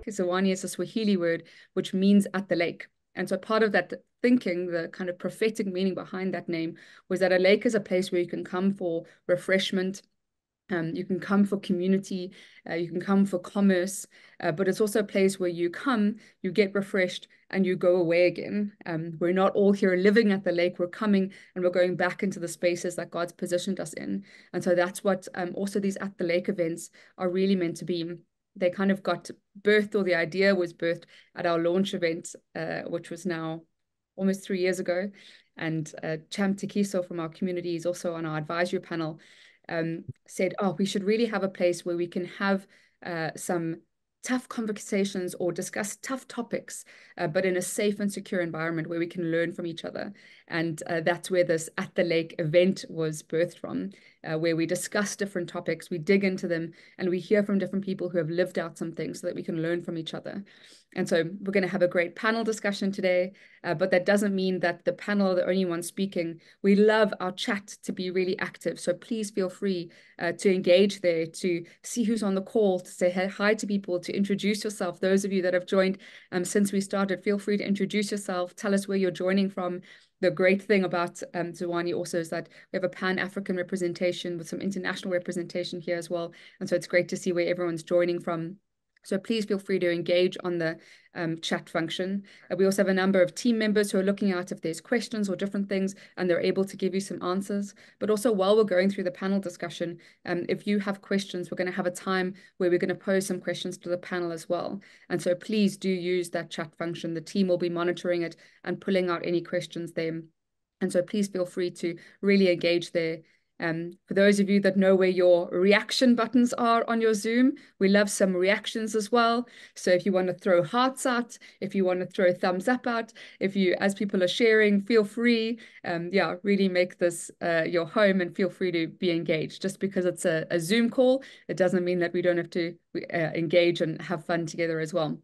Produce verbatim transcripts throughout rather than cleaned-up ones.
Ziwani is a Swahili word, which means at the lake. And so part of that thinking, the kind of prophetic meaning behind that name, was that a lake is a place where you can come for refreshment. Um, you can come for community, uh, you can come for commerce, uh, but it's also a place where you come, you get refreshed, and you go away again. Um, we're not all here living at the lake. We're coming and we're going back into the spaces that God's positioned us in. And so that's what um, also these at the lake events are really meant to be. They kind of got birthed, or the idea was birthed at our launch event, uh, which was now almost three years ago. And uh, Cham Tekiso from our community is also on our advisory panel. Um, said, oh, we should really have a place where we can have uh, some tough conversations or discuss tough topics, uh, but in a safe and secure environment where we can learn from each other. And uh, that's where this At the Lake event was birthed from, uh, where we discuss different topics, we dig into them, and we hear from different people who have lived out some things so that we can learn from each other. And so we're going to have a great panel discussion today, uh, but that doesn't mean that the panel are the only one speaking. We love our chat to be really active. So please feel free uh, to engage there, to see who's on the call, to say hi to people, to introduce yourself. Those of you that have joined um, since we started, feel free to introduce yourself. Tell us where you're joining from. The great thing about um, Ziwani also is that we have a Pan-African representation with some international representation here as well. And so it's great to see where everyone's joining from. So please feel free to engage on the um, chat function. Uh, we also have a number of team members who are looking out if there's questions or different things, and they're able to give you some answers. But also while we're going through the panel discussion, um, if you have questions, we're going to have a time where we're going to pose some questions to the panel as well. And so please do use that chat function. The team will be monitoring it and pulling out any questions there. And so please feel free to really engage there. Um, for those of you that know where your reaction buttons are on your Zoom, we love some reactions as well. So if you want to throw hearts out, if you want to throw thumbs up out, if you, as people are sharing, feel free. Um, yeah, really make this uh, your home and feel free to be engaged. Just because it's a, a Zoom call, it doesn't mean that we don't have to uh, engage and have fun together as well.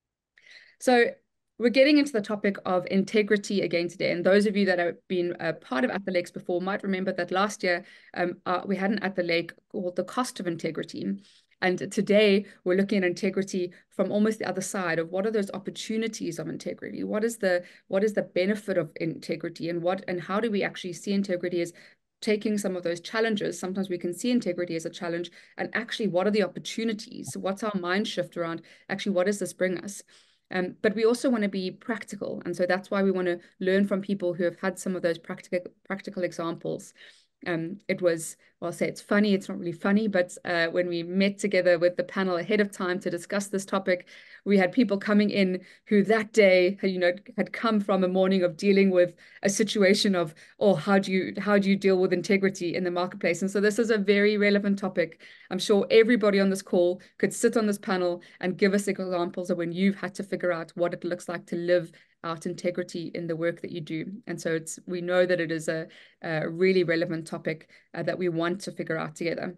So we're getting into the topic of integrity again today. And those of you that have been a part of At the Lakes before might remember that last year um, uh, we had an At the Lake called The Cost of Integrity. And today we're looking at integrity from almost the other side of what are those opportunities of integrity? What is the what is the benefit of integrity, and what and how do we actually see integrity as taking some of those challenges? Sometimes we can see integrity as a challenge, and actually what are the opportunities? What's our mind shift around actually what does this bring us? Um, but we also want to be practical. And so that's why we want to learn from people who have had some of those practical practical examples. Um, it was, well, I'll say it's funny, it's not really funny, but uh, when we met together with the panel ahead of time to discuss this topic, we had people coming in who that day, you know, had come from a morning of dealing with a situation of, oh, how do you, how do you deal with integrity in the marketplace? And so this is a very relevant topic. I'm sure everybody on this call could sit on this panel and give us examples of when you've had to figure out what it looks like to live out integrity in the work that you do. And so it's we know that it is a, a really relevant topic uh, that we want to figure out together.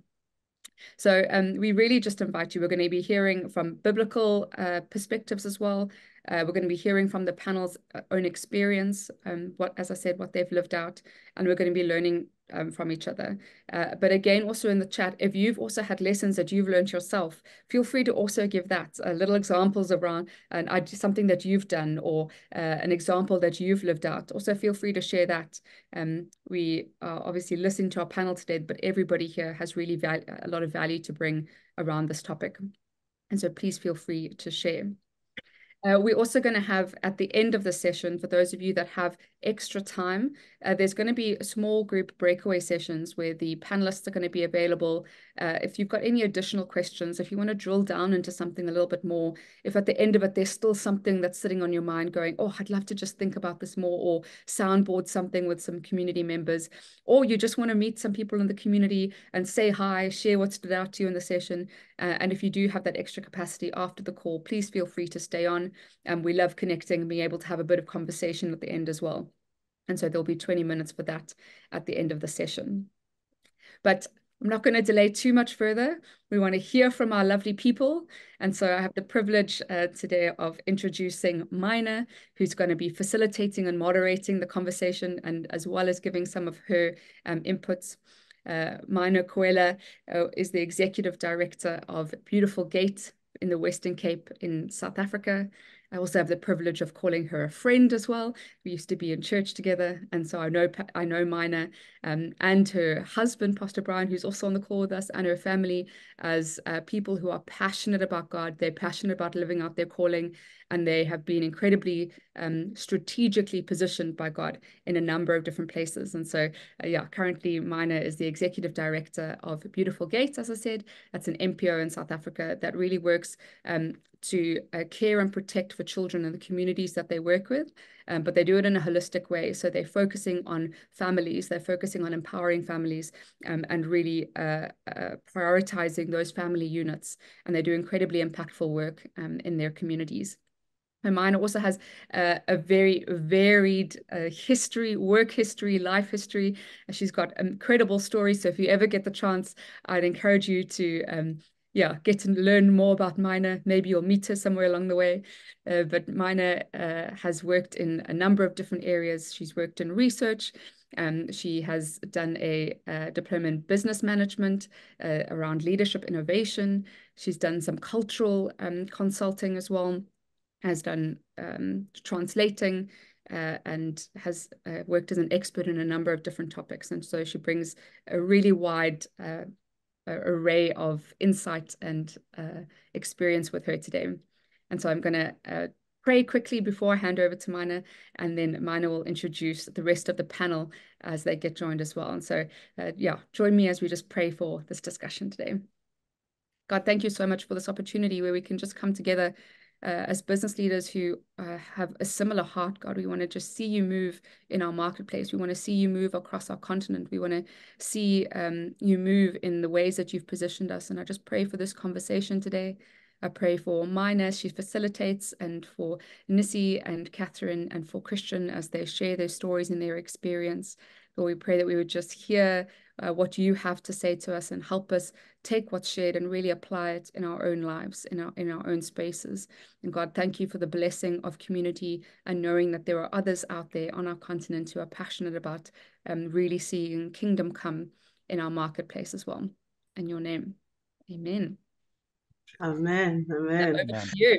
So um, we really just invite you. We're going to be hearing from biblical uh, perspectives as well. Uh, we're going to be hearing from the panel's own experience, um, what, as I said, what they've lived out, and we're going to be learning um, from each other. Uh, but again, also in the chat, if you've also had lessons that you've learned yourself, feel free to also give that uh, little examples around and uh, something that you've done or uh, an example that you've lived out. Also, feel free to share that. Um, we are obviously listening to our panel today, but everybody here has really a lot of value to bring around this topic. And so please feel free to share. Uh, we're also going to have at the end of the session, for those of you that have extra time, uh, there's going to be small group breakaway sessions where the panelists are going to be available. Uh, if you've got any additional questions, if you want to drill down into something a little bit more, if at the end of it, there's still something that's sitting on your mind going, oh, I'd love to just think about this more, or soundboard something with some community members, or you just want to meet some people in the community and say hi, share what stood out to you in the session. Uh, and if you do have that extra capacity after the call, please feel free to stay on. And um, we love connecting and being able to have a bit of conversation at the end as well. And so there'll be twenty minutes for that at the end of the session. But I'm not going to delay too much further. We want to hear from our lovely people. And so I have the privilege uh, today of introducing Minah, who's going to be facilitating and moderating the conversation, and as well as giving some of her um, inputs. Uh, Minah Koela uh, is the Executive Director of Beautiful Gate in the Western Cape in South Africa. I also have the privilege of calling her a friend as well. We used to be in church together, and so I know I know Minah um, and her husband, Pastor Brian, who's also on the call with us, and her family as uh, people who are passionate about God. They're passionate about living out their calling, and they have been incredibly um, strategically positioned by God in a number of different places. And so, uh, yeah, currently Minah is the executive director of Beautiful Gates, as I said. That's an N P O in South Africa that really works um, to uh, care and protect for children in the communities that they work with, um, but they do it in a holistic way. So they're focusing on families, they're focusing on empowering families um, and really uh, uh, prioritizing those family units. And they do incredibly impactful work um, in their communities. And Minah also has uh, a very varied uh, history, work history, life history. She's got incredible stories. So if you ever get the chance, I'd encourage you to um, yeah, get to learn more about Minah. Maybe you'll meet her somewhere along the way. Uh, but Minah uh, has worked in a number of different areas. She's worked in research. Um, she has done a, a diploma in business management uh, around leadership innovation. She's done some cultural um, consulting as well, has done um, translating uh, and has uh, worked as an expert in a number of different topics. And so she brings a really wide uh, array of insight and uh, experience with her today. And so I'm going to uh, pray quickly before I hand over to Minah, and then Minah will introduce the rest of the panel as they get joined as well. And so, uh, yeah, join me as we just pray for this discussion today. God, thank you so much for this opportunity where we can just come together Uh, as business leaders who uh, have a similar heart. God, we want to just see you move in our marketplace. We want to see you move across our continent. We want to see um, you move in the ways that you've positioned us. And I just pray for this conversation today. I pray for Minah as she facilitates, and for Nissi and Catherine, and for Christian as they share their stories and their experience. Lord, we pray that we would just hear uh, what you have to say to us and help us take what's shared and really apply it in our own lives, in our in our own spaces. And God, thank you for the blessing of community and knowing that there are others out there on our continent who are passionate about um, really seeing kingdom come in our marketplace as well. In your name, amen. Amen, amen. Now, over to you.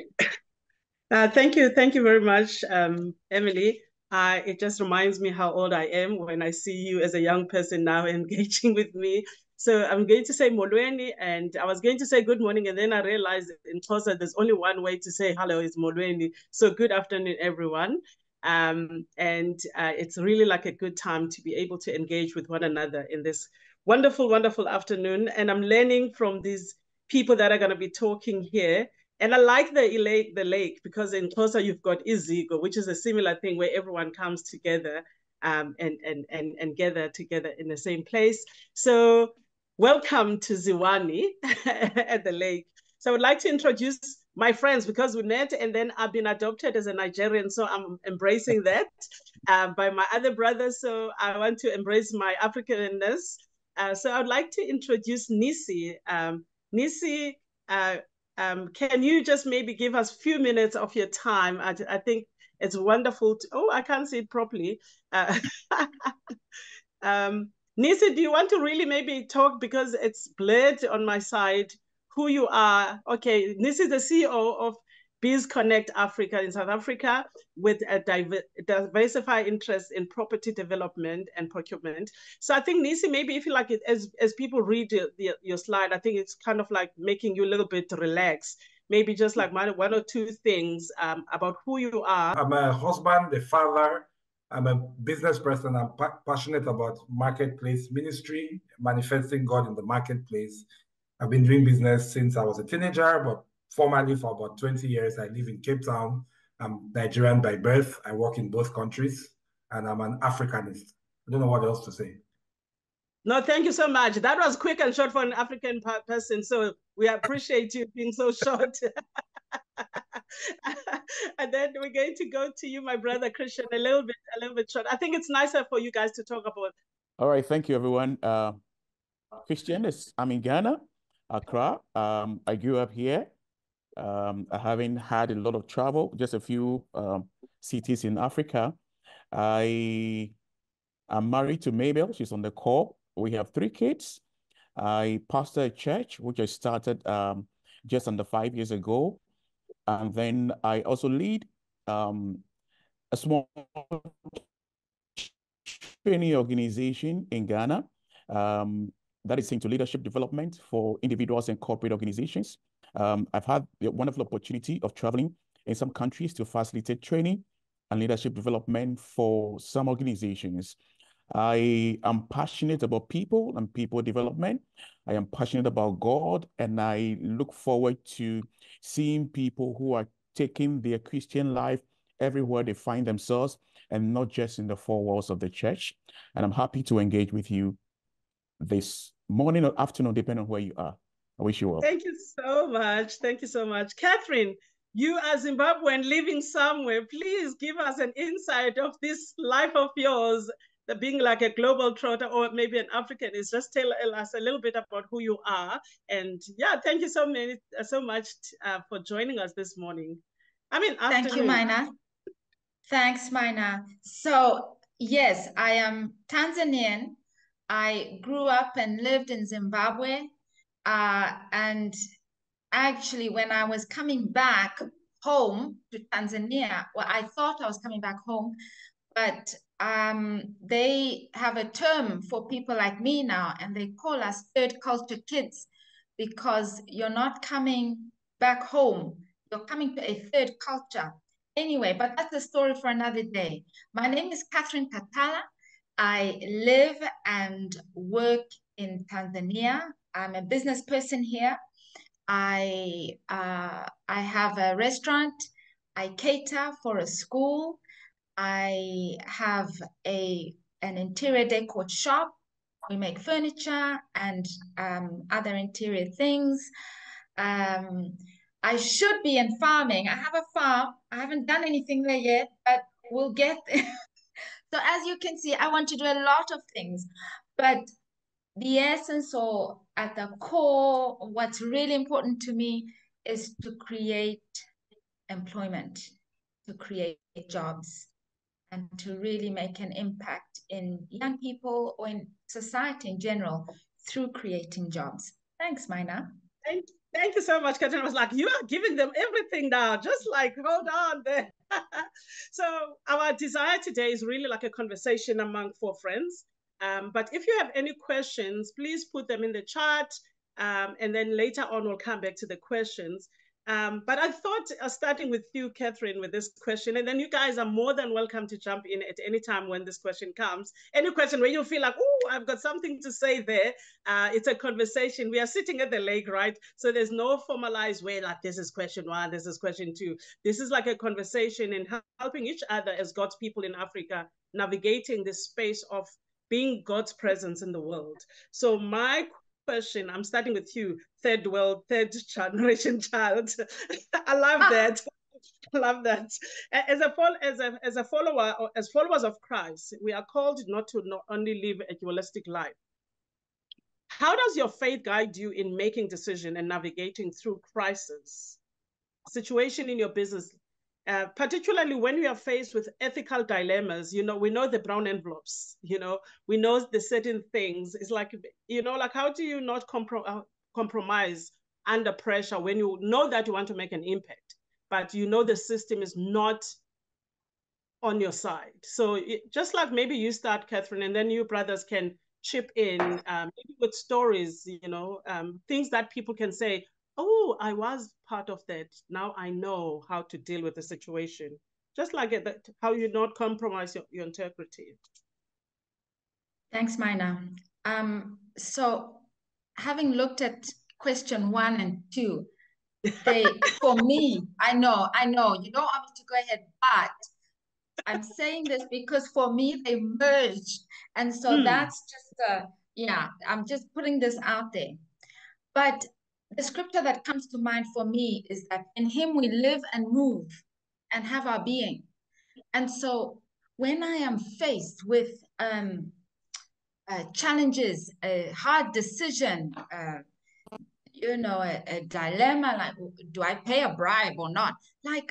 Uh, thank you, thank you very much, um, Emily. Uh, it just reminds me how old I am when I see you as a young person now engaging with me. So I'm going to say Molweni, and I was going to say good morning, and then I realized in Xhosa there's only one way to say hello, is Molweni. So good afternoon, everyone. Um, and uh, it's really like a good time to be able to engage with one another in this wonderful, wonderful afternoon. And I'm learning from these people that are going to be talking here. And I like the lake, the lake, because in Xhosa you've got Izigo, which is a similar thing where everyone comes together um, and, and, and, and gather together in the same place. So welcome to Ziwani at the lake. So I would like to introduce my friends, because we met and then I've been adopted as a Nigerian. So I'm embracing that uh, by my other brothers. So I want to embrace my Africanness. Uh, so I would like to introduce Nissi. Um, Nissi, uh, Um, can you just maybe give us a few minutes of your time? I, I think it's wonderful. To, oh, I can't see it properly. Uh, um, Nissi, do you want to really maybe talk, because it's blurred on my side, who you are? Okay, Nissi is the C E O of Biz Connect Africa in South Africa, with a diver diversified interest in property development and procurement. So I think, Nissi, maybe if you like it, as, as people read the, the, your slide, I think it's kind of like making you a little bit relaxed. Maybe just like one, one or two things um, about who you are. I'm a husband, a father. I'm a business person. I'm pa passionate about marketplace ministry, manifesting God in the marketplace. I've been doing business since I was a teenager, but formally for about twenty years. I live in Cape Town. I'm Nigerian by birth. I work in both countries, and I'm an Africanist. I don't know what else to say. No, thank you so much. That was quick and short for an African person, so we appreciate you being so short. And then we're going to go to you, my brother Christian, a little bit, a little bit short. I think it's nicer for you guys to talk about. All right, thank you, everyone. Uh, Christian is, I'm in Ghana, Accra. Um, I grew up here. Um, I haven't had a lot of travel, just a few um, cities in Africa. I am married to Mabel. She's on the call. We have three kids. I pastor a church, which I started um, just under five years ago. And then I also lead um, a small training organization in Ghana um, that is into leadership development for individuals and corporate organizations. Um, I've had the wonderful opportunity of traveling in some countries to facilitate training and leadership development for some organizations. I am passionate about people and people development. I am passionate about God, and I look forward to seeing people who are taking their Christian life everywhere they find themselves and not just in the four walls of the church. And I'm happy to engage with you this morning or afternoon, depending on where you are. I wish you well. Thank you so much. Thank you so much. Catherine, you are Zimbabwean living somewhere. Please give us an insight of this life of yours, the being like a global trotter or maybe an African. Is just tell us a little bit about who you are. And yeah, thank you so many, so much uh, for joining us this morning. I mean, afternoon. Thank you, Minah. Thanks, Minah. So yes, I am Tanzanian. I grew up and lived in Zimbabwe. Uh, and actually, when I was coming back home to Tanzania, well, I thought I was coming back home, but um, they have a term for people like me now, and they call us third culture kids because you're not coming back home. You're coming to a third culture. Anyway, but that's a story for another day. My name is Catherine Katala. I live and work in Tanzania. I'm a business person here. I uh, I have a restaurant. I cater for a school. I have a an interior decor shop. We make furniture and um, other interior things. Um, I should be in farming. I have a farm. I haven't done anything there yet, but we'll get there. So as you can see, I want to do a lot of things, but the essence or at the core, what's really important to me is to create employment, to create jobs, and to really make an impact in young people or in society in general through creating jobs. Thanks, Minah. Thank, thank you so much, Catherine. I was like, you are giving them everything now, just like, hold on there. So our desire today is really like a conversation among four friends. Um, but if you have any questions, please put them in the chat. Um, and then later on, we'll come back to the questions. Um, but I thought uh, starting with you, Catherine, with this question, and then you guys are more than welcome to jump in at any time when this question comes. Any question where you feel like, oh, I've got something to say there. Uh, it's a conversation. We are sitting at the lake, right? So there's no formalized way like this is question one, this is question two. This is like a conversation and helping each other as God's people in Africa, navigating this space of being God's presence in the world. So my question, I'm starting with you, third world, third generation child. I love that. I love that. As a, as a, as a follower, or as followers of Christ, we are called not to not only live a dualistic life. How does your faith guide you in making decisions and navigating through crisis, situation in your business, uh, particularly when we are faced with ethical dilemmas? You know, we know the brown envelopes, you know, we know the certain things. It's like, you know, like how do you not comprom compromise under pressure when you know that you want to make an impact, but you know the system is not on your side? So it, just like maybe you start, Catherine, and then you brothers can chip in um, maybe with stories, you know, um, things that people can say, oh, I was part of that. Now I know how to deal with the situation. Just like it, that, how you not compromise your, your integrity. Thanks, Minah. Um, so having looked at question one and two, they, for me, I know, I know, you don't want me to go ahead, but I'm saying this because for me, they merged. And so mm. that's just, uh, yeah, I'm just putting this out there. But the scripture that comes to mind for me is that in him we live and move and have our being. And so when I am faced with um, uh, challenges, a hard decision, uh, you know, a, a dilemma, like, do I pay a bribe or not? Like,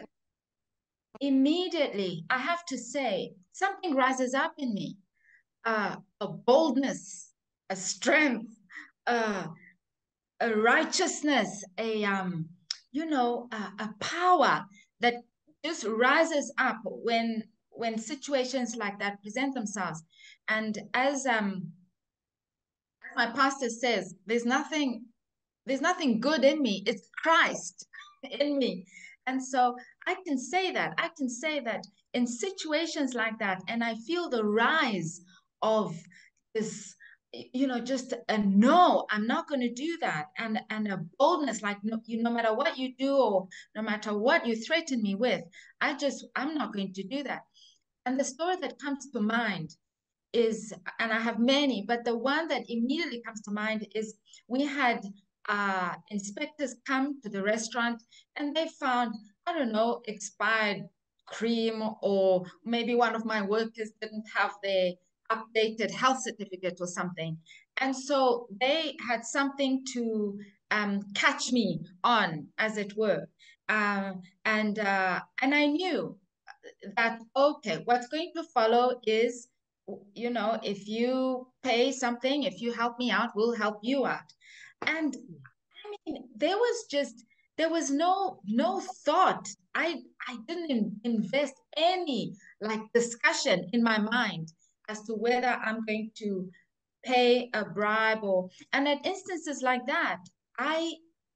immediately, I have to say, something rises up in me, uh, a boldness, a strength, uh, a righteousness, a um, you know, a, a power that just rises up when when situations like that present themselves. And as um my pastor says, there's nothing there's nothing good in me. It's Christ in me. And so I can say that. I can say that in situations like that, and I feel the rise of this, you know, just a no, I'm not going to do that. And and a boldness, like no, you no matter what you do or no matter what you threaten me with, I just, I'm not going to do that. And the story that comes to mind is, and I have many, but the one that immediately comes to mind is we had uh, inspectors come to the restaurant and they found, I don't know, expired cream, or maybe one of my workers didn't have their updated health certificate or something. And so they had something to um, catch me on, as it were. Uh, and uh, and I knew that, okay, what's going to follow is, you know, if you pay something, if you help me out, we'll help you out. And I mean, there was just, there was no no thought. I I didn't in, invest any like discussion in my mind as to whether I'm going to pay a bribe or, and at instances like that, I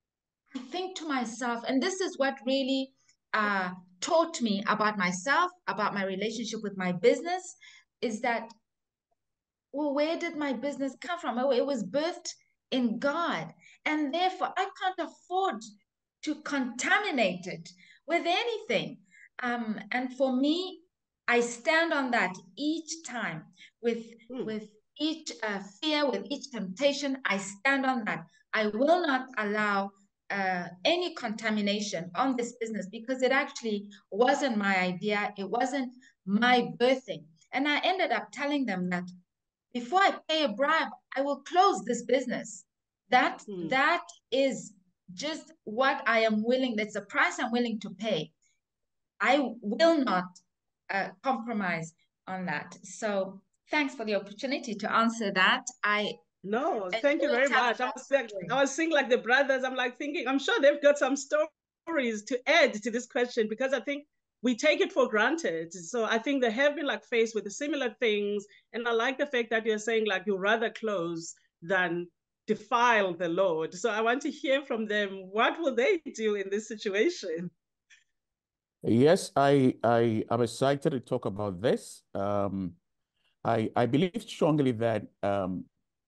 I think to myself, and this is what really uh, taught me about myself, about my relationship with my business, is that, well, where did my business come from? Oh, it was birthed in God. And therefore, I can't afford to contaminate it with anything. Um, and for me, I stand on that each time with, mm. with each uh, fear, with each temptation. I stand on that. I will not allow uh, any contamination on this business, because it actually wasn't my idea. It wasn't my birthing. And I ended up telling them that before I pay a bribe, I will close this business. That, mm. that is just what I am willing, that's the price I'm willing to pay. I will not uh, compromise on that. So thanks for the opportunity to answer that. I No, thank you very much. I was, like, I was thinking like the brothers, I'm like thinking, I'm sure they've got some stories to add to this question, because I think we take it for granted. So I think they have been like faced with similar things. And I like the fact that you're saying like you'd rather close than defile the Lord. So I want to hear from them. What will they do in this situation? Yes, I I am excited to talk about this. Um, I I believe strongly that um,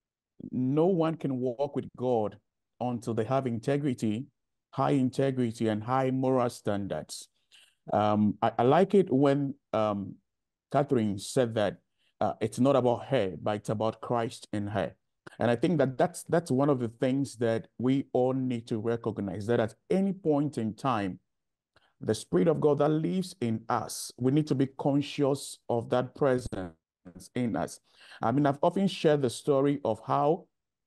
no one can walk with God until they have integrity, high integrity, and high moral standards. Um, I, I like it when um, Catherine said that uh, it's not about her, but it's about Christ in her. And I think that that's, that's one of the things that we all need to recognize, that at any point in time, the Spirit of God that lives in us, we need to be conscious of that presence in us. I mean, I've often shared the story of how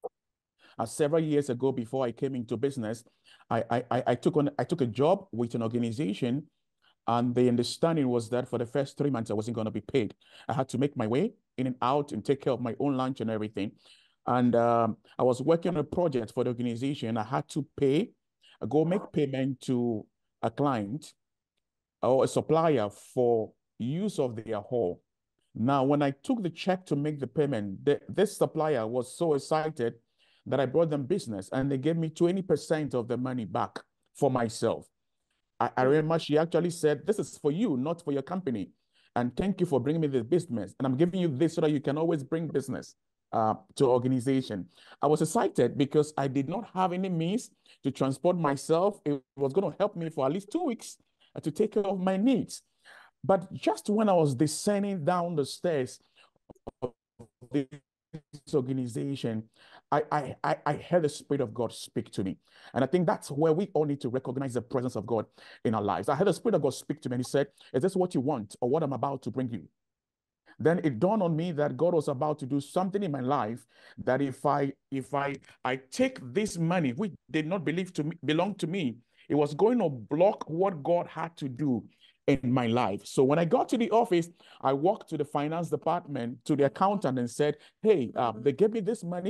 uh, several years ago, before I came into business, I, I, I, took on, I took a job with an organization, and the understanding was that for the first three months, I wasn't going to be paid. I had to make my way in and out and take care of my own lunch and everything. And um, I was working on a project for the organization. I had to pay, go make payment to a client or a supplier for use of their hall. Now, when I took the check to make the payment, the, this supplier was so excited that I brought them business, and they gave me twenty percent of the money back for myself. I, I remember she actually said, this is for you, not for your company. And thank you for bringing me the business. And I'm giving you this so that you can always bring business uh, to organization. I was excited because I did not have any means to transport myself. It was going to help me for at least two weeks uh, to take care of my needs. But just when I was descending down the stairs of this organization, I, I, I heard the Spirit of God speak to me. And I think that's where we all need to recognize the presence of God in our lives. I heard the Spirit of God speak to me, and he said, is this what you want, or what I'm about to bring you? Then it dawned on me that God was about to do something in my life, that if I if I I take this money, which did not believe to me, belong to me, it was going to block what God had to do in my life. So when I got to the office, I walked to the finance department, to the accountant, and said, hey, uh, they gave me this money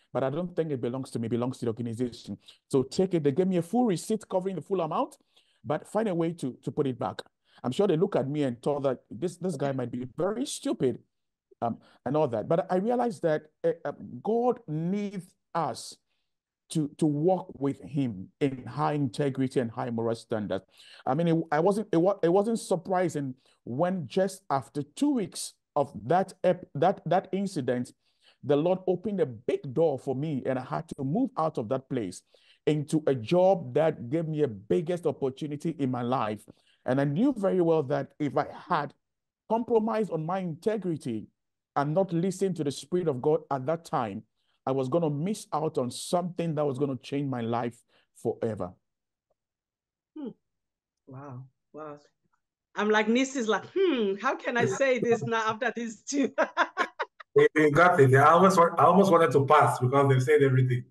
but I don't think it belongs to me, it belongs to the organization. So take it. They gave me a full receipt covering the full amount, but find a way to, to put it back. I'm sure they look at me and thought that this, this guy might be very stupid um, and all that. But I realized that uh, God needs us to, to walk with him in high integrity and high moral standards. I mean, it, I wasn't, it, it wasn't surprising when just after two weeks of that, that, that incident, the Lord opened a big door for me and I had to move out of that place into a job that gave me a biggest opportunity in my life. And I knew very well that if I had compromised on my integrity and not listened to the Spirit of God at that time, I was going to miss out on something that was going to change my life forever. Hmm. Wow. Wow. I'm like, Nissi's like, hmm, how can I say this now after these two? They, they got it. I almost, I almost wanted to pass because they've said everything.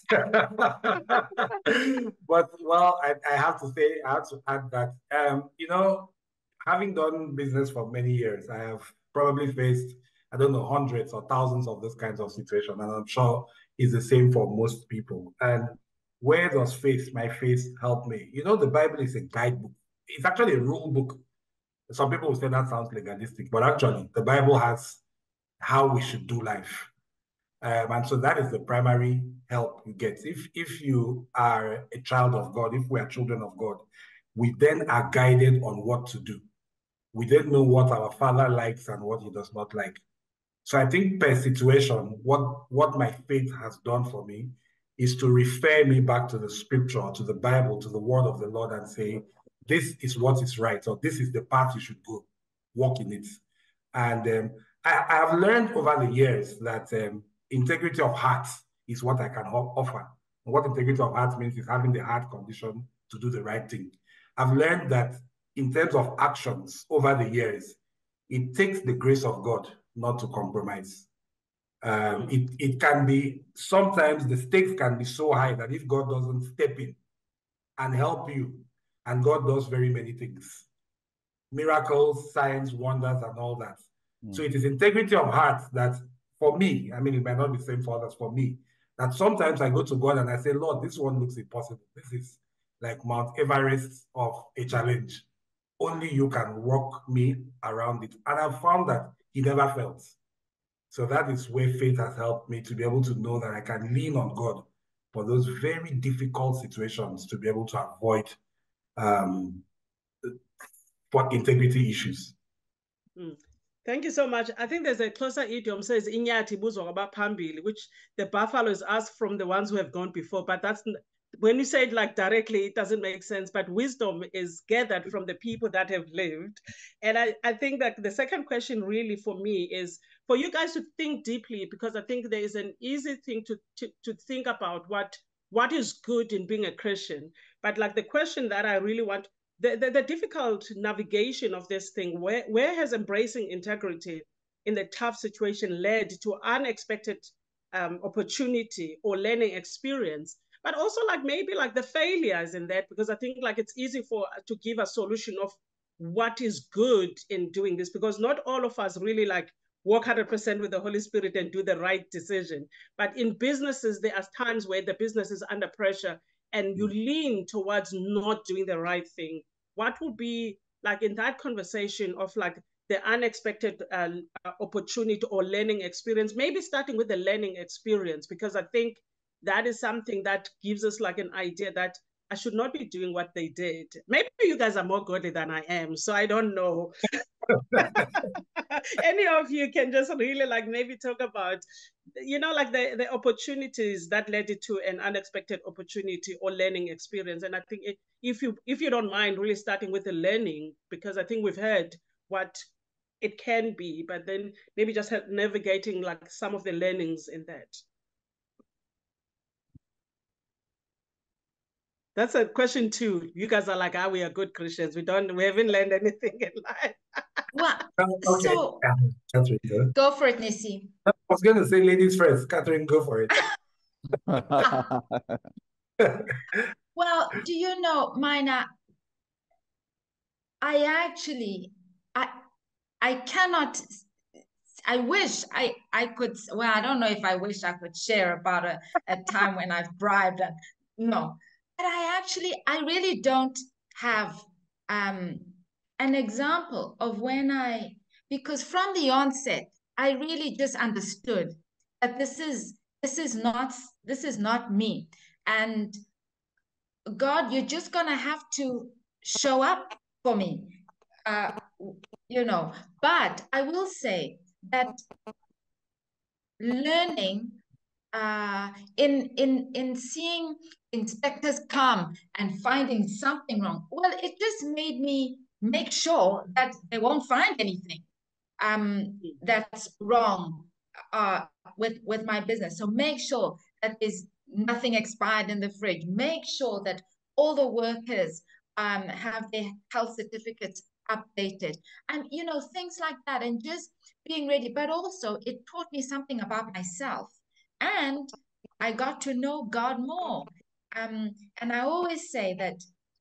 But, well, I, I have to say, I have to add that, um, you know, having done business for many years, I have probably faced, I don't know, hundreds or thousands of those kinds of situations. And I'm sure it's the same for most people. And where does faith, my faith, help me? You know, the Bible is a guidebook. It's actually a rule book. Some people will say that sounds legalistic, but actually, the Bible has how we should do life. Um, and so that is the primary help you get. If, if you are a child of God, if we are children of God, we then are guided on what to do. We then know what our Father likes and what he does not like. So I think per situation, what, what my faith has done for me is to refer me back to the scripture, to the Bible, to the word of the Lord and say, this is what is right, or this is the path you should go, walk in it. And um, I, I have learned over the years that um, integrity of heart is what I can offer. And what integrity of heart means is having the heart condition to do the right thing. I've learned that in terms of actions over the years, it takes the grace of God not to compromise. Um, it, it can be, sometimes the stakes can be so high that if God doesn't step in and help you, and God does very many things, miracles, signs, wonders, and all that. Mm. So it is integrity of heart that, for me, I mean, it might not be the same for others, for me, that sometimes I go to God and I say, Lord, this one looks impossible. This is like Mount Everest of a challenge. Only you can walk me around it. And I've found that he never fails. So that is where faith has helped me to be able to know that I can lean on God for those very difficult situations to be able to avoid um, for integrity issues. Mm. Thank you so much. I think there's a closer idiom says inyati buzwa ngaba phambili, which the buffalo is asked from the ones who have gone before. But that's when you say it like directly, it doesn't make sense. But wisdom is gathered from the people that have lived. And I, I think that the second question really for me is for you guys to think deeply, because I think there is an easy thing to, to, to think about what, what is good in being a Christian. But like the question that I really want The, the, the difficult navigation of this thing, where, where has embracing integrity in the tough situation led to unexpected um, opportunity or learning experience, but also like maybe like the failures in that, because I think like it's easy for to give a solution of what is good in doing this, because not all of us really like work one hundred percent with the Holy Spirit and do the right decision. But in businesses, there are times where the business is under pressure and you lean towards not doing the right thing. What would be like in that conversation of like the unexpected uh, opportunity or learning experience, maybe starting with the learning experience, because I think that is something that gives us like an idea that I should not be doing what they did. Maybe you guys are more godly than I am, so I don't know. Any of you can just really like maybe talk about, you know, like the, the opportunities that led it to an unexpected opportunity or learning experience. And I think it, if you if you don't mind really starting with the learning, because I think we've heard what it can be, but then maybe just navigating like some of the learnings in that. That's a question too. You guys are like, ah, we are good Christians. We don't, we haven't learned anything in life. Well, Okay. so Catherine, go. go for it, Nissi. I was going to say ladies first. Catherine, go for it. Well, do you know, Minah, I actually, I, I cannot I wish I, I could, well, I don't know if I wish I could share about a, a time when I've bribed. And, no, but I actually, I really don't have um, an example of when I, because from the onset, I really just understood that this is, this is not, this is not me. And God, you're just gonna have to show up for me. Uh, you know, but I will say that learning uh, in in in seeing inspectors come and finding something wrong, well, it just made me make sure that they won't find anything um, that's wrong uh, with with my business. So make sure that there's nothing expired in the fridge. Make sure that all the workers um, have their health certificates updated, and you know, things like that, and just being ready. But also, it taught me something about myself, and I got to know God more. Um, and I always say that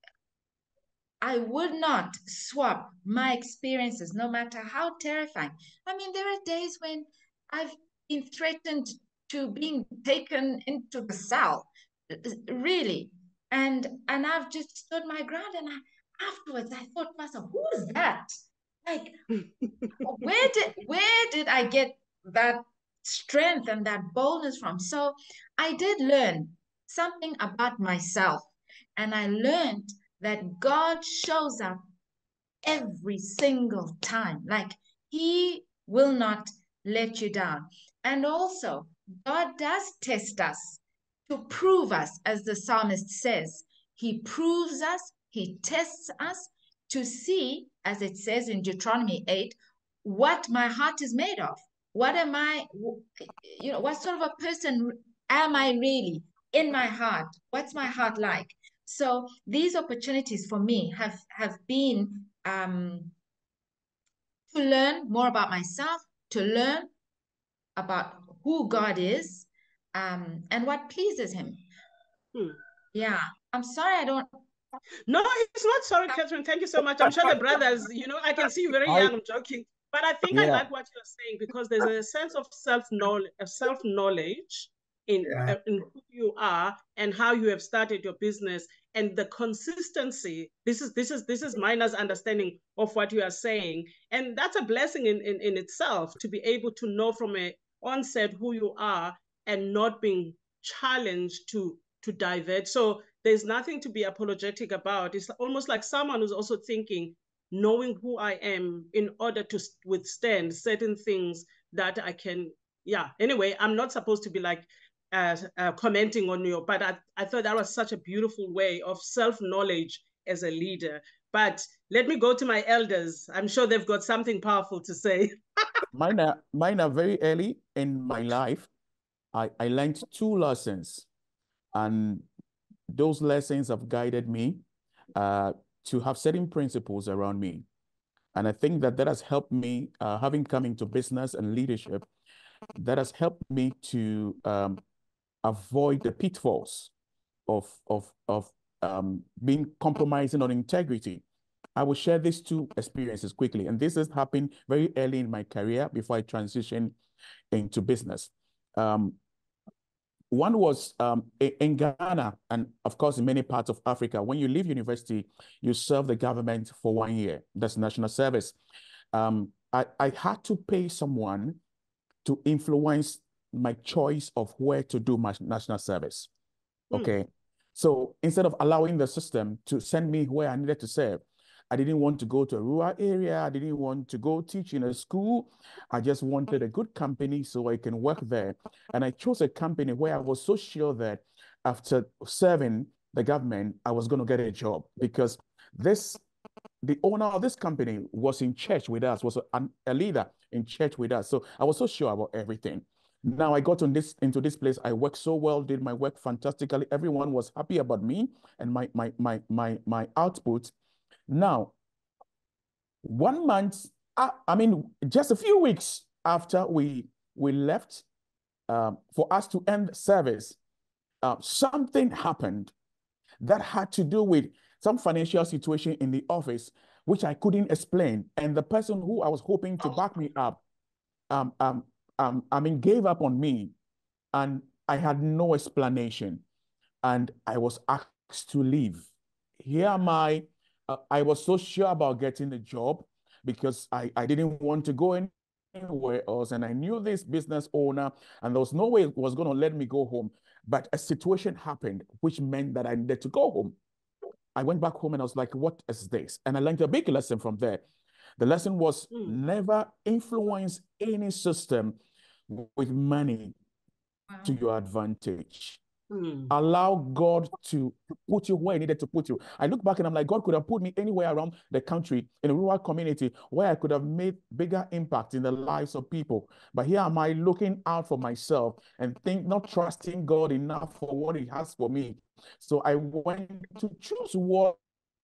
I would not swap my experiences, no matter how terrifying. I mean, there are days when I've been threatened to being taken into the cell, really. And and I've just stood my ground. And I, afterwards, I thought to myself, who is that? Like, where did where did I get that strength and that boldness from? So I did learn something about myself, and I learned that God shows up every single time. Like, he will not let you down. And also, God does test us to prove us, as the psalmist says. He proves us, he tests us to see, as it says in Deuteronomy eight, what my heart is made of. What am I, you know, what sort of a person am I really in my heart? What's my heart like? So these opportunities for me have, have been um, to learn more about myself, to learn about who God is, um, and what pleases him. Hmm. Yeah, I'm sorry I don't. No, it's not sorry, Catherine. Thank you so much. I'm sure the brothers, you know, I can see you very I, young. I'm joking. But I think I yeah, like what you're saying, because there's a sense of self-knowledge, self-knowledge in, Yeah. uh, in who you are and how you have started your business, and the consistency. This is this is this is Minah's understanding of what you are saying. And that's a blessing in, in, in itself, to be able to know from a onset who you are and not being challenged to to divert. So there's nothing to be apologetic about. It's almost like someone who's also thinking, knowing who I am in order to withstand certain things that I can, yeah. Anyway, I'm not supposed to be like uh, uh, commenting on you, but I, I thought that was such a beautiful way of self-knowledge as a leader. But let me go to my elders. I'm sure they've got something powerful to say. mine are, mine are very early in my life. I, I learned two lessons, and those lessons have guided me uh, to have certain principles around me. And I think that that has helped me, uh, having come into business and leadership, that has helped me to um, avoid the pitfalls of, of, of um, being compromising on integrity. I will share these two experiences quickly. And this has happened very early in my career before I transitioned into business. Um, One was um, in Ghana, and of course, in many parts of Africa. When you leave university, you serve the government for one year. That's national service. Um, I, I had to pay someone to influence my choice of where to do my national service. Okay. Mm. So instead of allowing the system to send me where I needed to serve, I didn't want to go to a rural area. I didn't want to go teach in a school. I just wanted a good company so I can work there. And I chose a company where I was so sure that after serving the government, I was going to get a job, because this, the owner of this company was in church with us, was a, a leader in church with us. So I was so sure about everything. Now I got on this into this place. I worked so well, did my work fantastically. Everyone was happy about me and my my my my my output. Now, one month, I, I mean, just a few weeks after we we left um, for us to end service, uh, something happened that had to do with some financial situation in the office, which I couldn't explain. And the person who I was hoping to back me up um, um, um, I mean, gave up on me, and I had no explanation, and I was asked to leave. Here am I. Uh, I was so sure about getting the job because I, I didn't want to go anywhere else, and I knew this business owner, and there was no way it was going to let me go home. But a situation happened, which meant that I needed to go home. I went back home and I was like, what is this? And I learned a big lesson from there. The lesson was mm. never influence any system with money wow. to your advantage. Mm. Allow God to put you where he needed to put you. I look back and I'm like, God could have put me anywhere around the country in a rural community where I could have made bigger impact in the lives of people. But here am I looking out for myself and think not trusting God enough for what he has for me. So I went to choose what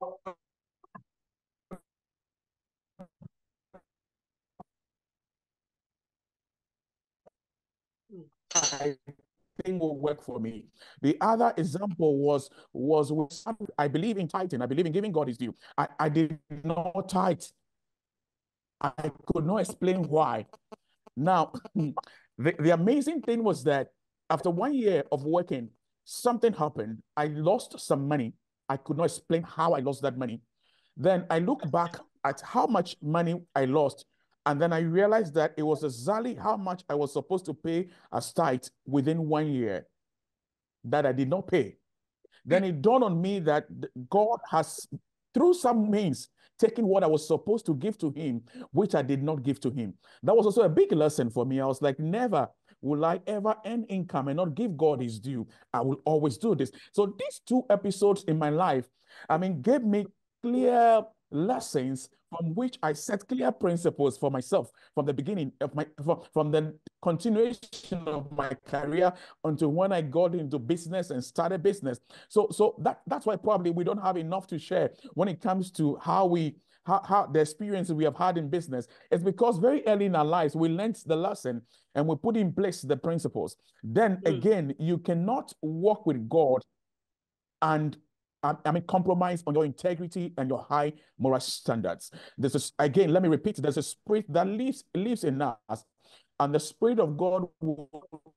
I think will work for me. The other example was was with some, I believe in tithing. I believe in giving God his due. I, I did not tithe. I could not explain why. Now, the, the amazing thing was that after one year of working, something happened. I lost some money. I could not explain how I lost that money. Then I looked back at how much money I lost. And then I realized that it was exactly how much I was supposed to pay as tithe within one year that I did not pay. Then it dawned on me that God has, through some means, taken what I was supposed to give to him, which I did not give to him. That was also a big lesson for me. I was like, never will I ever earn income and not give God his due. I will always do this. So these two episodes in my life, I mean, gave me clear lessons from which I set clear principles for myself from the beginning of my, from, from the continuation of my career until when I got into business and started business. So, so that, that's why probably we don't have enough to share when it comes to how we, how, how the experiences we have had in business. It's because very early in our lives, we learned the lesson and we put in place the principles. Then mm. again, you cannot walk with God and I mean, compromise on your integrity and your high moral standards. There's a, again, let me repeat, there's a spirit that lives, lives in us, and the Spirit of God will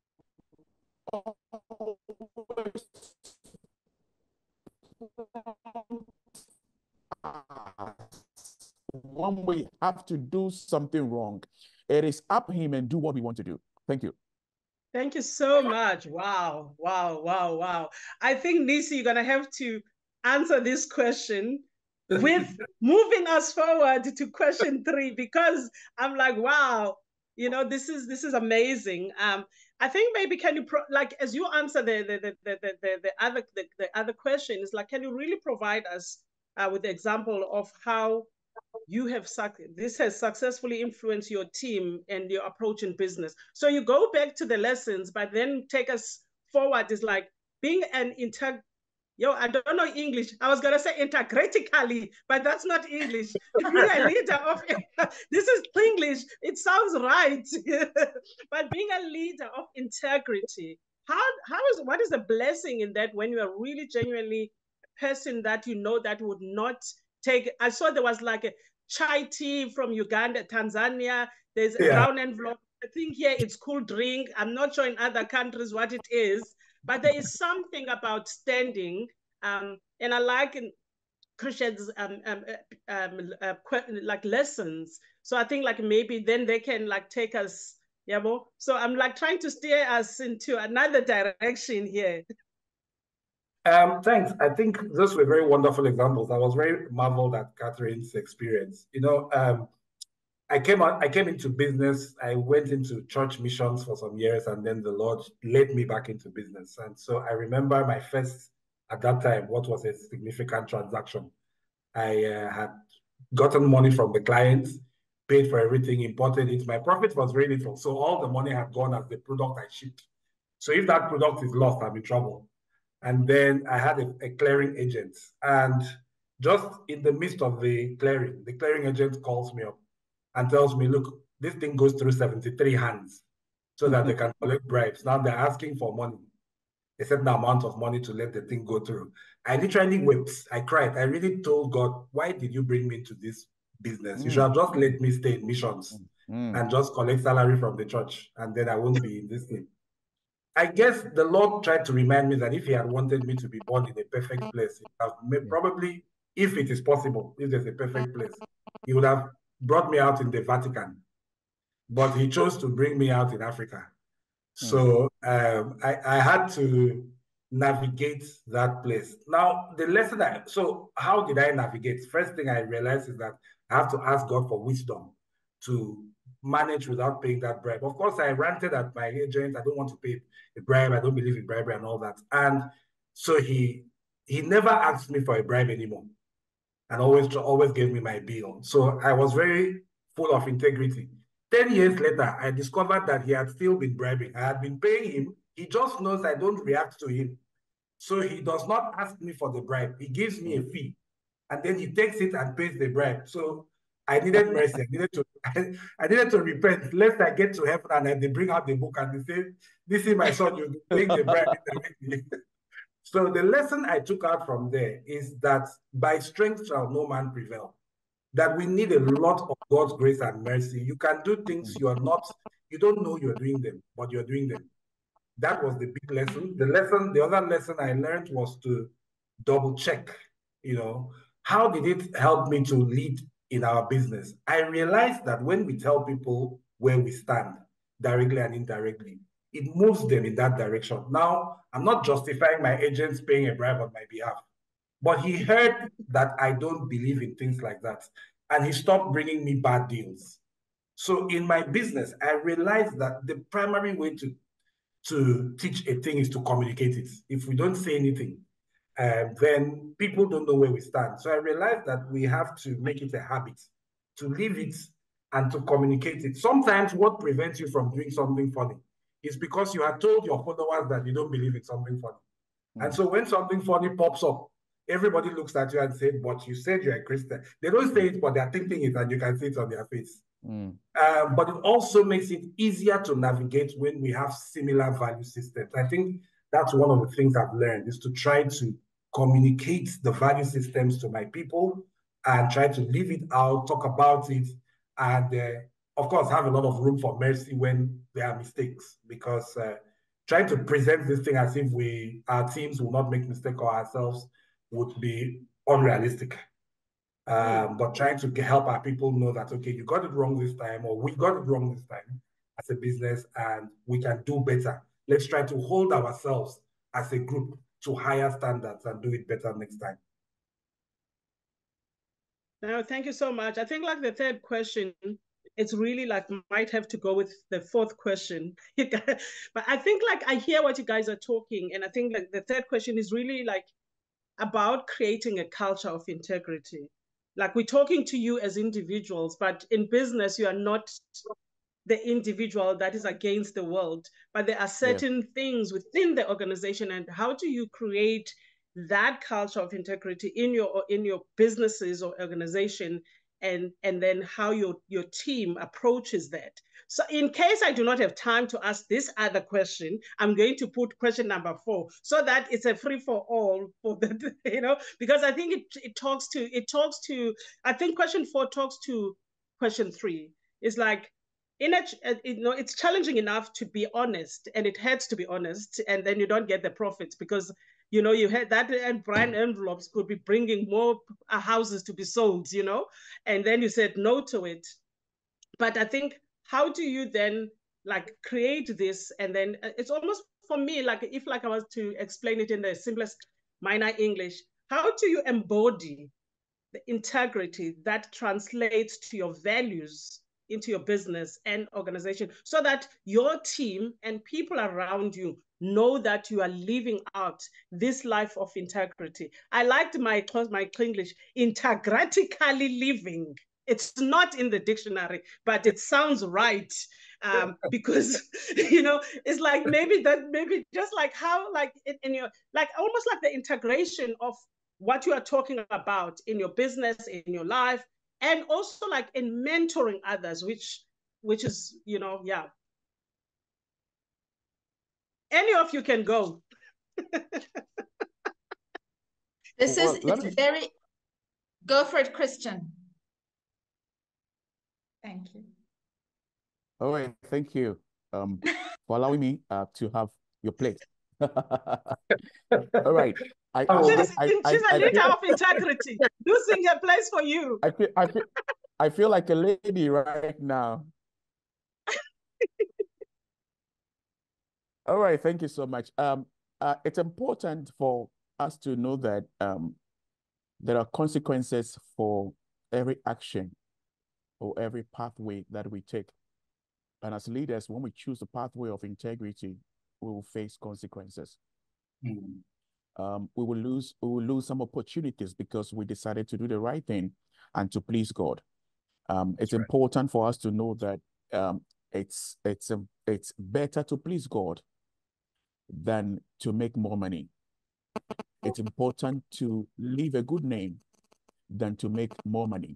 always when we have to do something wrong. It is up to him and do what we want to do. Thank you. Thank you so much. Wow, wow, wow, wow. I think, Nissi, you're going to have to answer this question with moving us forward to question three, because I'm like, wow, you know, this is this is amazing. Um, I think maybe can you pro like as you answer the the the the the, the other the, the other question is like, can you really provide us uh, with the example of how you have this has successfully influenced your team and your approach in business? So you go back to the lessons, but then take us forward is like being an integ Yo, I don't know English. I was going to say integratically, but that's not English. Being a leader of, this is English. It sounds right. But being a leader of integrity, how, how is, what is the blessing in that when you are really genuinely a person that you know that would not take, I saw there was like a chai tea from Uganda, Tanzania. There's a yeah. brown envelope. I think here it's cool drink. I'm not sure in other countries what it is. But there is something about standing, um, and I like in Christians um, um, um, uh, like lessons. So I think like maybe then they can like take us, yeah. Bo? So I'm like trying to steer us into another direction here. Um, thanks. I think those were very wonderful examples. I was very marveled at Catherine's experience. You know, um, I came out, I came into business. I went into church missions for some years, and then the Lord led me back into business. And so I remember my first, at that time, what was a significant transaction. I uh, had gotten money from the clients, paid for everything, imported it. My profit was very little, so all the money had gone as the product I shipped. So if that product is lost, I'm in trouble. And then I had a, a clearing agent, and just in the midst of the clearing, the clearing agent calls me up and tells me, look, this thing goes through seventy-three hands so that they can collect bribes. Now they're asking for money, a certain amount of money to let the thing go through. I literally wept. I cried. I really told God, why did you bring me into this business? Mm. You should have just let me stay in missions. mm. and just collect salary from the church, and then I won't be in this thing. I guess the Lord tried to remind me that if he had wanted me to be born in a perfect place, he would have yeah. probably, if it is possible, if there's a perfect place, he would have brought me out in the Vatican. But he chose to bring me out in Africa. So um, I, I had to navigate that place. Now, the lesson I, so how did I navigate? First thing I realized is that I have to ask God for wisdom to manage without paying that bribe. Of course, I ranted at my agent, I don't want to pay a bribe, I don't believe in bribery and all that. And so he he never asked me for a bribe anymore and always, always gave me my bill. So I was very full of integrity. Ten years later, I discovered that he had still been bribing. I had been paying him. He just knows I don't react to him. So he does not ask me for the bribe. He gives me a fee. And then he takes it and pays the bribe. So I needed mercy. I needed to, I, I needed to repent. Lest I get to heaven and then they bring out the book and they say, this is my son, you're paying the bribe. So the lesson I took out from there is that by strength shall no man prevail. That we need a lot of God's grace and mercy. You can do things you are not, you don't know you're doing them, but you're doing them. That was the big lesson. The lesson, the other lesson I learned was to double check, you know, how did it help me to lead in our business? I realized that when we tell people where we stand, directly and indirectly, it moves them in that direction. Now, I'm not justifying my agents paying a bribe on my behalf, but he heard that I don't believe in things like that, and he stopped bringing me bad deals. So in my business, I realized that the primary way to, to teach a thing is to communicate it. If we don't say anything, uh, then people don't know where we stand. So I realized that we have to make it a habit to live it and to communicate it. Sometimes what prevents you from doing something funny is because you have told your followers that you don't believe in something funny. Mm. And so when something funny pops up, everybody looks at you and says, but you said you're a Christian. They don't say it, but they're thinking it, and you can see it on their face. Mm. Um, but it also makes it easier to navigate when we have similar value systems. I think that's one of the things I've learned, is to try to communicate the value systems to my people and try to live it out, talk about it, and uh, of course, have a lot of room for mercy when there are mistakes, because uh, trying to present this thing as if we, our teams will not make mistakes or ourselves would be unrealistic. Um, but trying to help our people know that, okay, you got it wrong this time, or we got it wrong this time as a business, and we can do better. Let's try to hold ourselves as a group to higher standards and do it better next time. No, thank you so much. I think like the third question, it's really like might have to go with the fourth question. But I think like I hear what you guys are talking, and I think like the third question is really like about creating a culture of integrity. Like we're talking to you as individuals, but in business, you are not the individual that is against the world, but there are certain yeah. things within the organization. And how do you create that culture of integrity in your in your businesses or organization, and and then how your your team approaches that? So in case I do not have time to ask this other question, I'm going to put question number four, so that it's a free for all for the, you know, because I think it, it talks to, it talks to, I think question four talks to question three. It's like, in a, you know, it's challenging enough to be honest, and it hurts to be honest, and then you don't get the profits because, you know, you had that, and brand envelopes could be bringing more houses to be sold, you know, and then you said no to it. But I think, how do you then like create this? And then it's almost for me, like if like I was to explain it in the simplest Minah English, how do you embody the integrity that translates to your values into your business and organization, so that your team and people around you know that you are living out this life of integrity? I liked my, my English, integratically living. It's not in the dictionary, but it sounds right, um, because, you know, it's like maybe that, maybe just like how, like in, in your, like almost like the integration of what you are talking about in your business, in your life, and also like in mentoring others, which, which is, you know, yeah. Any of you can go. This well, is, it's me... very, go for it, Christian. Thank you. All right, thank you um, for allowing me uh, to have your place. All right. I, I, She's, I, she's I, a I leader feel, of integrity. Losing her place for you. I feel, I feel, I feel like a lady right now. All right, thank you so much. Um, uh, it's important for us to know that um, there are consequences for every action or every pathway that we take. And as leaders, when we choose the pathway of integrity, we will face consequences. Mm. Um, we will lose, we will lose some opportunities because we decided to do the right thing and to please God. Um, it's right. important for us to know that um, it's it's um, it's better to please God than to make more money. It's important to leave a good name than to make more money.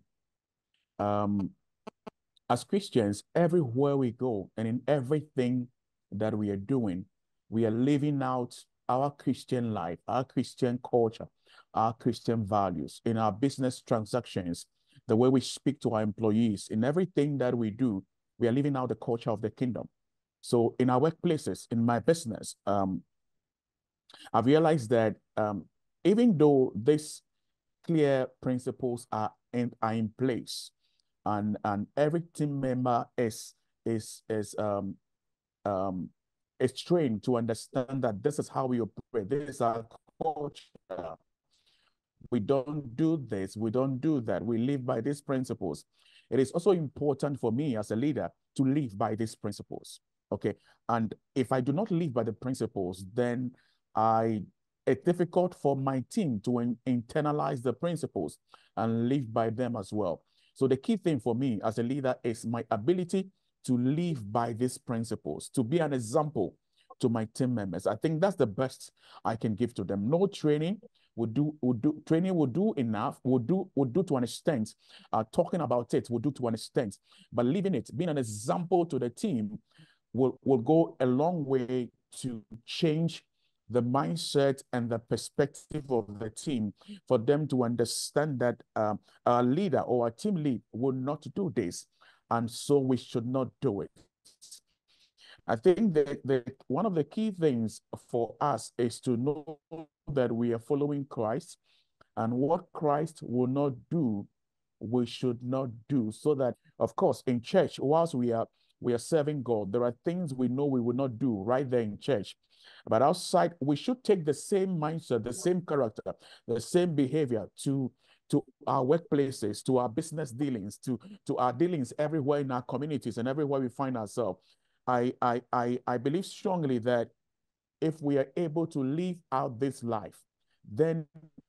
Um, as Christians, everywhere we go and in everything that we are doing, we are living out our Christian life, our Christian culture, our Christian values in our business transactions, the way we speak to our employees, in everything that we do, we are living out the culture of the kingdom. So in our workplaces, in my business, um, I've realized that um, even though these clear principles are in, are in place, and and every team member is is is um um is trained to understand that this is how we operate. This is our culture. We don't do this. We don't do that. We live by these principles. It is also important for me as a leader to live by these principles. Okay. And if I do not live by the principles, then I it's difficult for my team to in, internalize the principles and live by them as well. So the key thing for me as a leader is my ability to live by these principles, to be an example to my team members. I think that's the best I can give to them. No training would do, would do, training would do enough, would do, would do to an extent. Uh, talking about it would do to an extent, but living it, being an example to the team will, will go a long way to change the mindset and the perspective of the team for them to understand that um, our leader or our team lead will not do this. And so we should not do it. I think that the, one of the key things for us is to know that we are following Christ, and what Christ will not do, we should not do. So that, of course, in church, whilst we are we are serving God, there are things we know we will not do right there in church. But outside, we should take the same mindset, the same character, the same behavior to to our workplaces, to our business dealings, to, to our dealings everywhere in our communities and everywhere we find ourselves. I, I, I, I believe strongly that if we are able to live out this life, then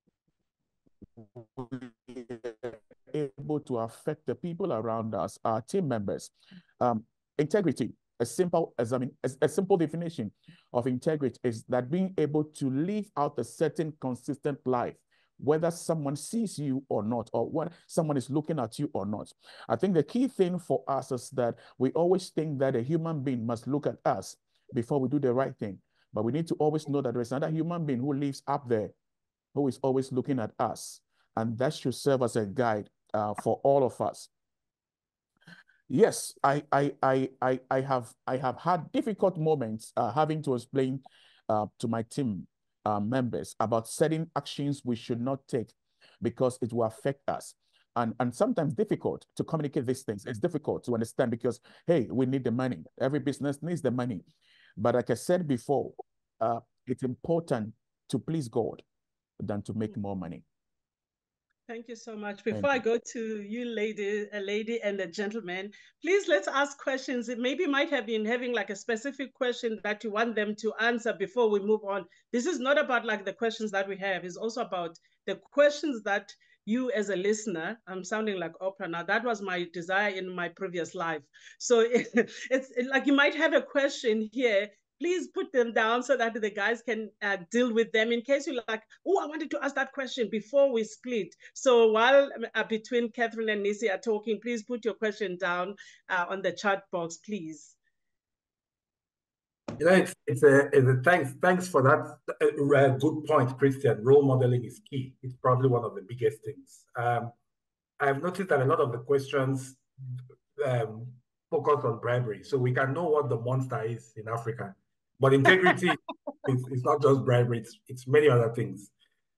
we are able to affect the people around us, our team members. Um, integrity, a simple as I mean, a, a simple definition of integrity is that being able to live out a certain consistent life, whether someone sees you or not, or when someone is looking at you or not. I think the key thing for us is that we always think that a human being must look at us before we do the right thing. But we need to always know that there is another human being who lives up there, who is always looking at us. And that should serve as a guide uh, for all of us. Yes, I, I, I, I, I have, I have had difficult moments uh, having to explain uh, to my team uh, members about certain actions we should not take because it will affect us. And, and sometimes difficult to communicate these things. It's difficult to understand because, hey, we need the money. Every business needs the money. But like I said before, uh, it's important to please God than to make more money. Thank you so much. Before I go to you, lady, a lady and a gentleman, please let's ask questions. It maybe might have been having like a specific question that you want them to answer before we move on. This is not about like the questions that we have. It's also about the questions that you as a listener, I'm sounding like Oprah now, that was my desire in my previous life. So it, it's it, like you might have a question here. Please put them down so that the guys can uh, deal with them in case you're like, oh, I wanted to ask that question before we split. So while uh, between Catherine and Nissi are talking, please put your question down uh, on the chat box, please. You know, it's, it's, a, it's a thanks, thanks for that uh, good point, Christian. Role modeling is key. It's probably one of the biggest things. Um, I've noticed that a lot of the questions um, focus on bribery, so we can know what the monster is in Africa. But integrity is, is not just bribery, it's, it's many other things.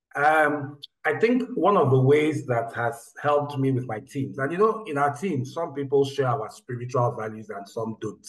Um, I think one of the ways that has helped me with my teams, and you know, in our teams, some people share our spiritual values and some don't.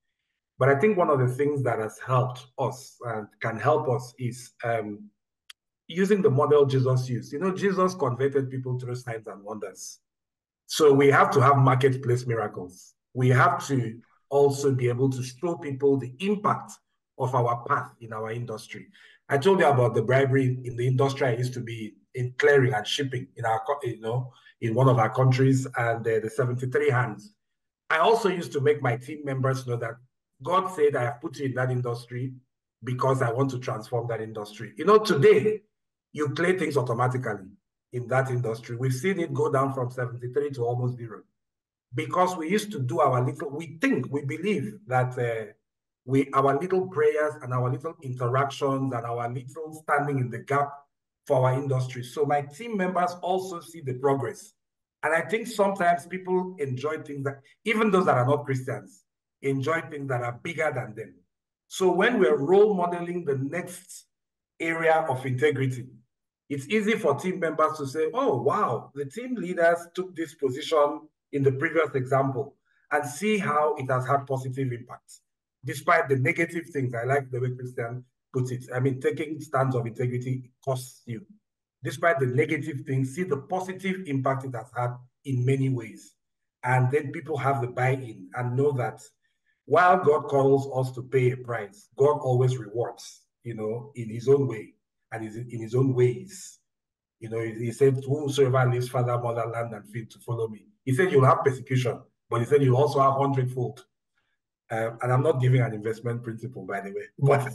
But I think one of the things that has helped us and can help us is um, using the model Jesus used. You know, Jesus converted people through signs and wonders. So we have to have marketplace miracles. We have to also be able to show people the impact of our path in our industry. I told you about the bribery in the industry I used to be in clearing and shipping in our, you know, in one of our countries, and uh, the seventy-three hands. I also used to make my team members know that God said, I have put you in that industry because I want to transform that industry. You know, today, you clear things automatically in that industry. We've seen it go down from seventy-three to almost zero because we used to do our little, we think, we believe that uh, we, our little prayers and our little interactions and our little standing in the gap for our industry. So my team members also see the progress. And I think sometimes people enjoy things that, even those that are not Christians, enjoy things that are bigger than them. So when we're role modeling the next area of integrity, it's easy for team members to say, oh, wow, the team leaders took this position in the previous example and see how it has had positive impacts. Despite the negative things, I like the way Christian puts it. I mean, taking stands of integrity costs you. Despite the negative things, see the positive impact it has had in many ways. And then people have the buy-in and know that while God calls us to pay a price, God always rewards, you know, in his own way and in his own ways. You know, he said, whosoever leaves father, mother, land, and field to follow me. He said you'll have persecution, but he said you'll also have hundredfold. Uh, and I'm not giving an investment principle, by the way.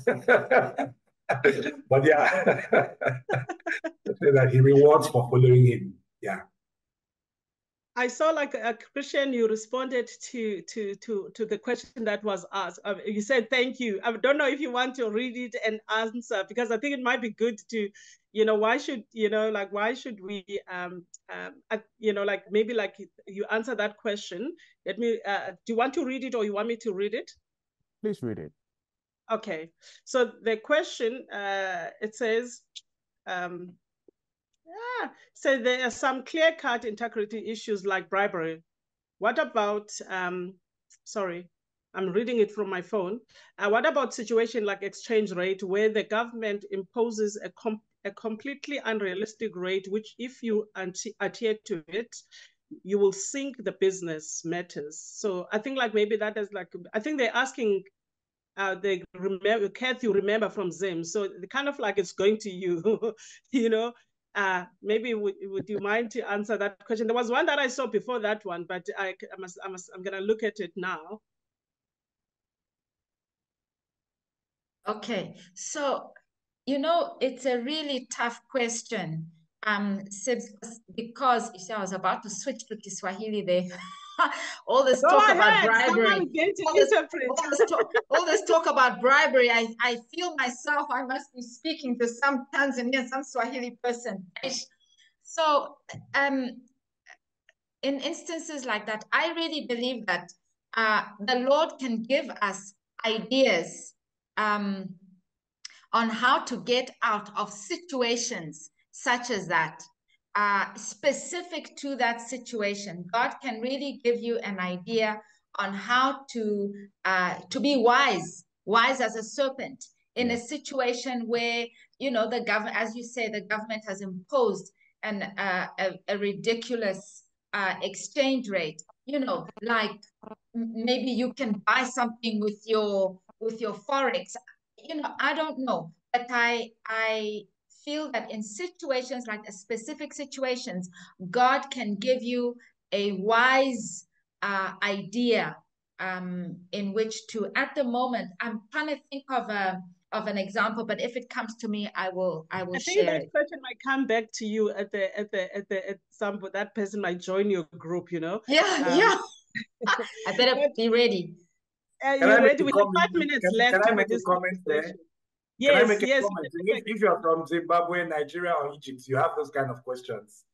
But, but yeah, that he rewards for following him. Yeah. I saw like a Christian, you responded to to to to the question that was asked. Um, you said thank you. I don't know if you want to read it and answer, because I think it might be good to, you know, why should, you know, like why should we, um, um uh, you know, like maybe like you answer that question. Let me. Uh, do you want to read it or you want me to read it? Please read it. Okay. So the question, uh, it says. Um, Yeah, so there are some clear-cut integrity issues like bribery. What about, um, sorry, I'm reading it from my phone. Uh, what about situation like exchange rate, where the government imposes a, com a completely unrealistic rate, which if you adhere to it, you will sink the business matters. So I think like maybe that is like, I think they're asking, uh, they remember, Kath, you remember from Zim. So the kind of like it's going to you, you know, Uh, maybe would, would you mind to answer that question? There was one that I saw before that one, but I, I must, I must, I'm gonna look at it now. Okay, so, you know, it's a really tough question. Um, because you see, I was about to switch to Kiswahili there. all this Go talk ahead. about bribery, Someone going to all this, interpret. all, this talk, all this talk about bribery, I, I feel myself, I must be speaking to some Tanzanian, some Swahili person. So um, in instances like that, I really believe that uh, the Lord can give us ideas um, on how to get out of situations such as that. Uh, specific to that situation, God can really give you an idea on how to uh, to be wise, wise as a serpent in yeah. a situation where, you know, the government, as you say, the government has imposed an uh, a, a ridiculous uh, exchange rate. You know, like maybe you can buy something with your with your forex. You know, I don't know, but I I. feel that in situations like specific situations, God can give you a wise uh, idea um, in which to, at the moment, I'm trying to think of a of an example, but if it comes to me, I will I will I think share that it. question might come back to you at the at the at the at some that person might join your group, you know. Yeah, um, yeah. I better but, be ready. Uh, you're ready. We have five minutes can, left. Can I make a comment there? Yes, Can I make a yes. comment? If, if you're from Zimbabwe, Nigeria, or Egypt, you have those kind of questions.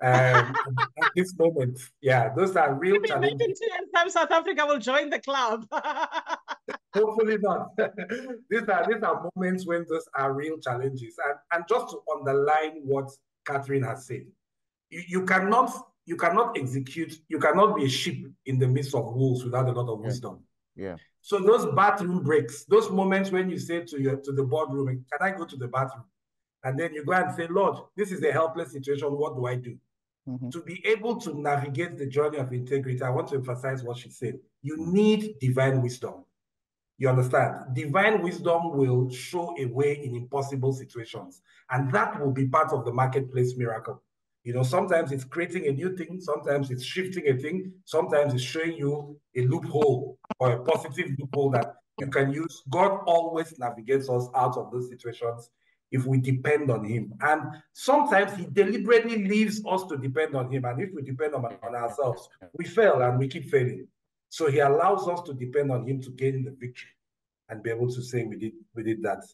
Um, at this moment, yeah, those are real Maybe challenges. maybe in time South Africa will join the club. Hopefully not. these are these are moments when those are real challenges. And, and just to underline what Catherine has said, you, you cannot you cannot execute, you cannot be a sheep in the midst of wolves without a lot of Yeah. wisdom. Yeah. So those bathroom breaks, those moments when you say to your to the boardroom, can I go to the bathroom? And then you go and say, Lord, this is a helpless situation. What do I do? Mm-hmm. To be able to navigate the journey of integrity, I want to emphasize what she said. You mm-hmm. need divine wisdom. You understand? Divine wisdom will show a way in impossible situations. And that will be part of the marketplace miracle. You know, sometimes it's creating a new thing. Sometimes it's shifting a thing. Sometimes it's showing you a loophole or a positive loophole that you can use. God always navigates us out of those situations if we depend on him. And sometimes he deliberately leaves us to depend on him. And if we depend on, on ourselves, we fail and we keep failing. So he allows us to depend on him to gain the victory and be able to say we did we did that.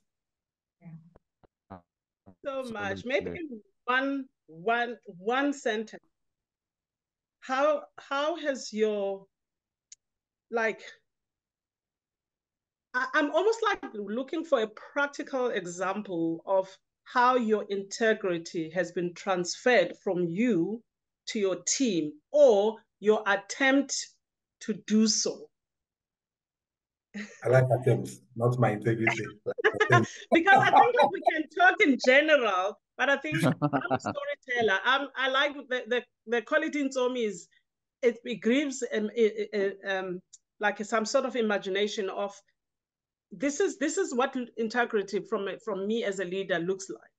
So much. Maybe one one one sentence. How how has your like I, I'm almost like looking for a practical example of how your integrity has been transferred from you to your team or your attempt to do so. I like attempts, not my integrity. Like because I think like we can talk in general, but I think I'm a storyteller. I'm, I like the, the, the quality in Tommy is it, it gives um, it, it, um, like some sort of imagination of this is this is what integrity from from me as a leader looks like.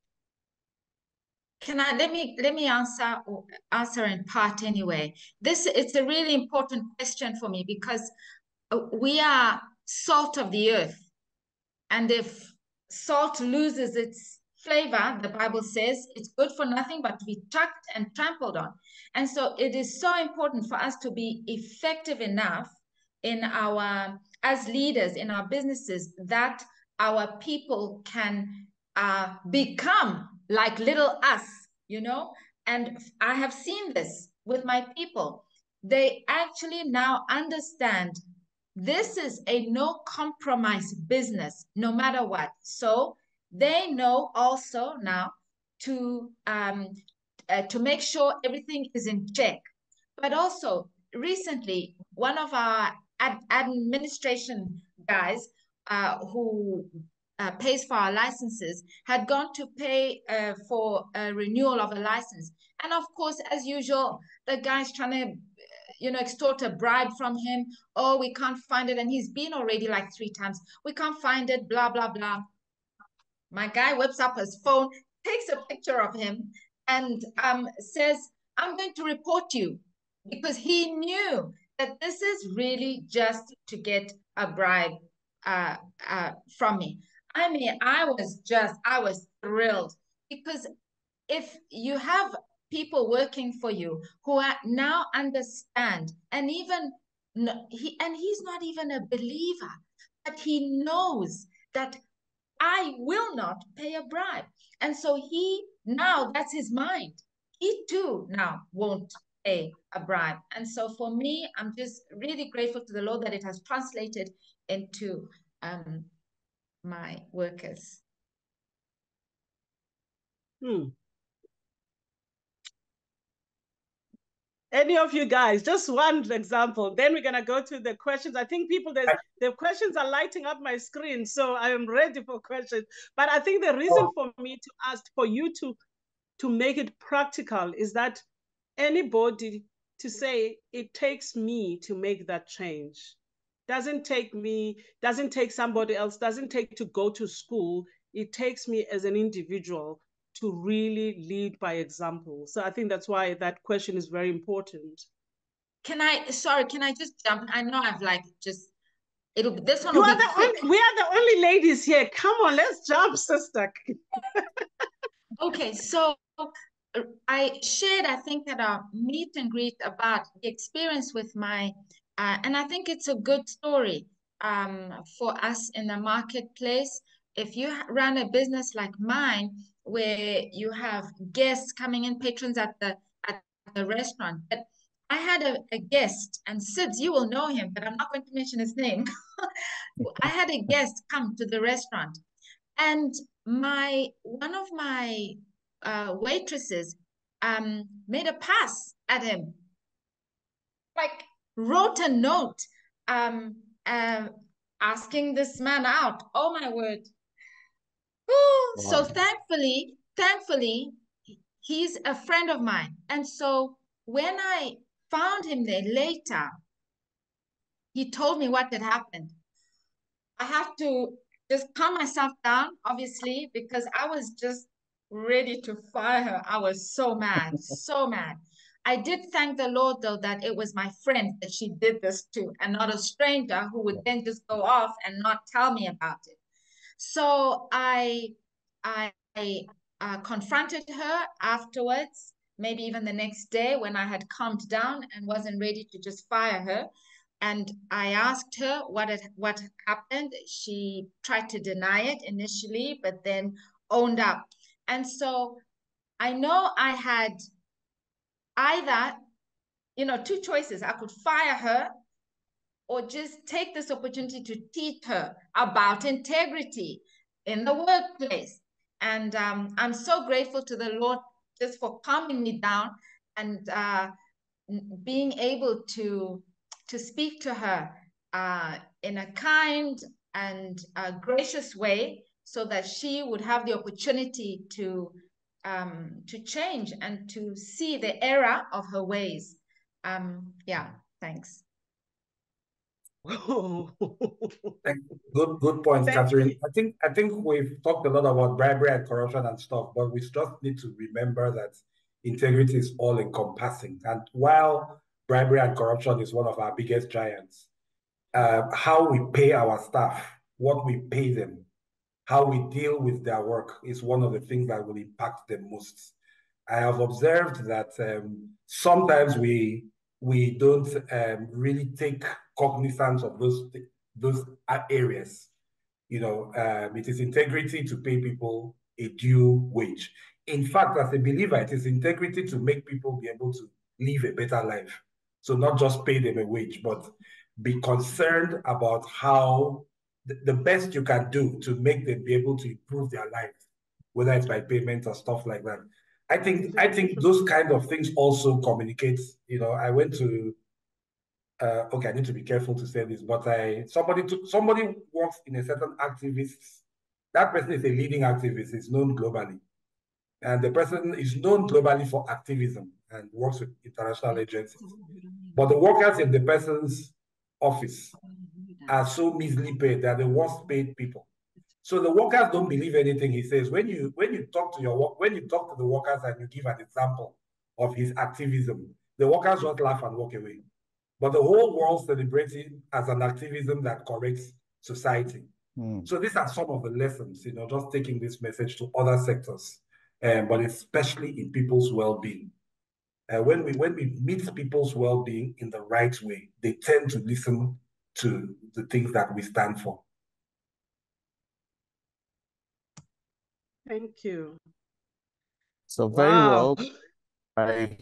Can I let me let me answer answer in part anyway. This it's a really important question for me because we are salt of the earth, and if salt loses its flavor, the Bible says it's good for nothing but to be chucked and trampled on. And so it is so important for us to be effective enough in our as leaders in our businesses that our people can uh, become like little us, you know. And I have seen this with my people. They actually now understand this is a no compromise business, no matter what. So they know also now to um, uh, to make sure everything is in check. But also recently, one of our ad administration guys uh, who uh, pays for our licenses had gone to pay uh, for a renewal of a license. And of course, as usual, the guy's trying to you know, extort a bribe from him. Oh, we can't find it. And he's been already like three times. We can't find it, blah, blah, blah. My guy whips up his phone, takes a picture of him and um, says, I'm going to report you because he knew that this is really just to get a bribe uh, uh, from me. I mean, I was just, I was thrilled because if you have people working for you who are now understand and even he and he's not even a believer, but he knows that I will not pay a bribe. And so he now that's his mind. He too now won't pay a bribe. And so for me, I'm just really grateful to the Lord that it has translated into um, my workers. Hmm. Any of you guys, just one example. Then we're gonna go to the questions. I think people, there's the questions are lighting up my screen, so I am ready for questions. But I think the reason for me to ask for you to to make it practical is that anybody to say it takes me to make that change. Doesn't take me, doesn't take somebody else, doesn't take to go to school. It takes me as an individual to really lead by example. So I think that's why that question is very important. Can I, sorry, can I just jump? I know I've like just, it'll this one you will are be the quick. Only, we are the only ladies here. Come on, let's jump, sister. Okay, so I shared, I think, at our meet and greet about the experience with my, uh, and I think it's a good story um, for us in the marketplace. If you run a business like mine, where you have guests coming in, patrons at the at the restaurant. But I had a, a guest, and Sids, you will know him, but I'm not going to mention his name. I had a guest come to the restaurant, and my one of my uh, waitresses um, made a pass at him, like wrote a note um, uh, asking this man out. Oh my word. Wow. So thankfully, thankfully, he's a friend of mine. And so when I found him there later, he told me what had happened. I have to just calm myself down, obviously, because I was just ready to fire her. I was so mad, so mad. I did thank the Lord, though, that it was my friend that she did this to, and not a stranger who would then just go off and not tell me about it. So I, I, I uh, confronted her afterwards, maybe even the next day when I had calmed down and wasn't ready to just fire her. And I asked her what had, what happened. She tried to deny it initially, but then owned up. And so I know I had either, you know, two choices. I could fire her or just take this opportunity to teach her about integrity in the workplace. And um, I'm so grateful to the Lord just for calming me down and uh, being able to to speak to her uh, in a kind and uh, gracious way, so that she would have the opportunity to um, to change and to see the error of her ways. Um, yeah, thanks. Good, good points, Thank Catherine. you. I think I think we've talked a lot about bribery and corruption and stuff, but we just need to remember that integrity is all encompassing. And while bribery and corruption is one of our biggest giants, uh, how we pay our staff, what we pay them, how we deal with their work is one of the things that will impact them most. I have observed that um, sometimes we we don't um, really take cognizance of those those areas. You know, um, it is integrity to pay people a due wage. In fact, as a believer, it is integrity to make people be able to live a better life. So not just pay them a wage, but be concerned about how the, the best you can do to make them be able to improve their lives, whether it's by payment or stuff like that. I think I think those kind of things also communicate. You know, I went to uh, okay, I need to be careful to say this, but I somebody took somebody works in a certain activist. That person is a leading activist, is known globally. And the person is known globally for activism and works with international agencies. But the workers in the person's office are so measly paid. They're the worst paid people. So the workers don't believe anything he says. When you when you talk to your work, when you talk to the workers and you give an example of his activism, the workers just laugh and walk away. But the whole world celebrates it as an activism that corrects society. Mm. So these are some of the lessons, you know, just taking this message to other sectors, um, but especially in people's well-being. Uh, when we when we meet people's well-being in the right way, they tend to listen to the things that we stand for. Thank you. So very Wow. well. I,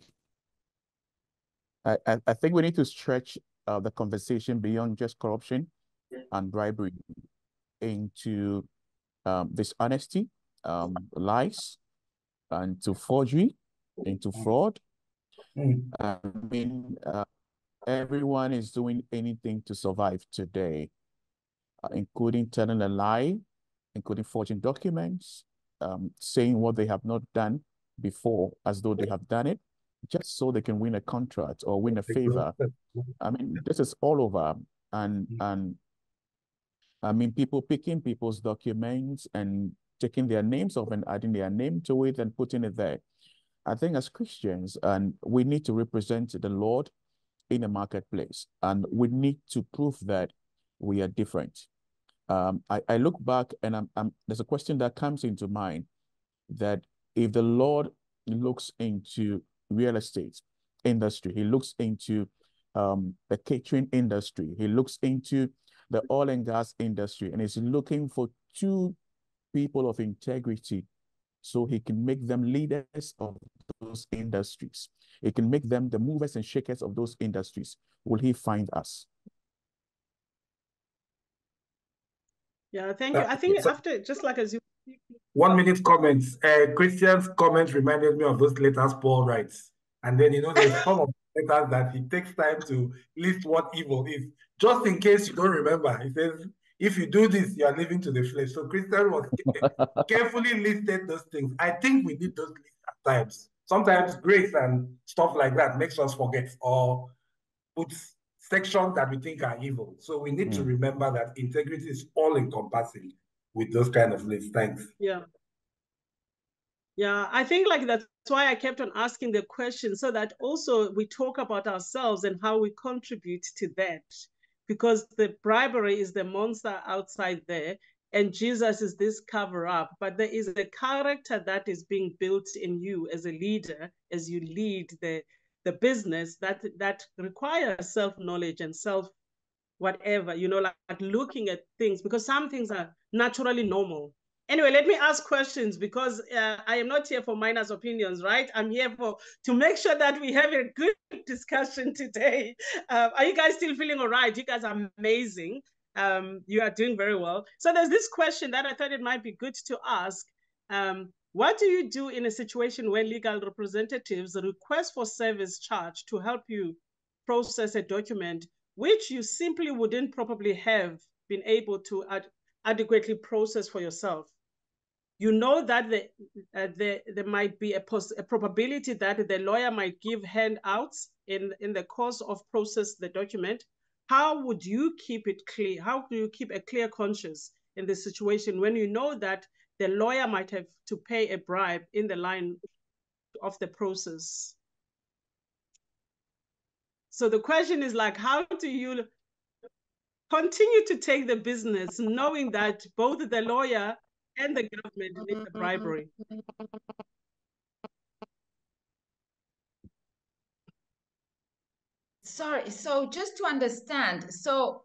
I I think we need to stretch uh, the conversation beyond just corruption and bribery into um, dishonesty, um, lies, and to forgery, into fraud. Mm. I mean, uh, everyone is doing anything to survive today, uh, including telling a lie, including forging documents, um, saying what they have not done before as though they have done it, just so they can win a contract or win a favor. I mean, this is all over. And, and I mean, people picking people's documents and taking their names off and adding their name to it and putting it there. I think as Christians, and we need to represent the Lord in a marketplace, and we need to prove that we are different. Um, I, I look back and I'm, I'm, there's a question that comes into mind, that if the Lord looks into real estate industry, he looks into um, the catering industry, he looks into the oil and gas industry, and is looking for two people of integrity so he can make them leaders of those industries. It can make them the movers and shakers of those industries. Will he find us? Yeah, thank you. I think so, after, just like as you... One minute comments. Uh, Christian's comment reminded me of those letters Paul writes. And then, you know, there's some of the letters that he takes time to list what evil is. Just in case you don't remember, he says, if you do this, you are living to the flesh. So Christian was carefully listed those things. I think we need those lists at times. Sometimes grace and stuff like that makes us forget or puts sections that we think are evil. So we need mm. to remember that integrity is all-encompassing with those kind of lists. Thanks. Yeah. Yeah, I think like that's why I kept on asking the question, so that also we talk about ourselves and how we contribute to that. Because the bribery is the monster outside there, and Jesus is this cover-up. But there is a character that is being built in you as a leader, as you lead the, the business, that, that requires self-knowledge and self whatever, you know, like, like looking at things, because some things are naturally normal. Anyway, let me ask questions, because uh, I am not here for Minah's opinions, right? I'm here for to make sure that we have a good discussion today. Uh, are you guys still feeling all right? You guys are amazing. Um, you are doing very well. So there's this question that I thought it might be good to ask. Um, what do you do in a situation where legal representatives request for service charge to help you process a document which you simply wouldn't probably have been able to ad adequately process for yourself? You know that the, uh, the, there might be a, pos a probability that the lawyer might give handouts in, in the course of process the document. How would you keep it clear? How do you keep a clear conscience in this situation when you know that the lawyer might have to pay a bribe in the line of the process? So the question is like, how do you continue to take the business knowing that both the lawyer and the government need the bribery? Sorry, so just to understand, so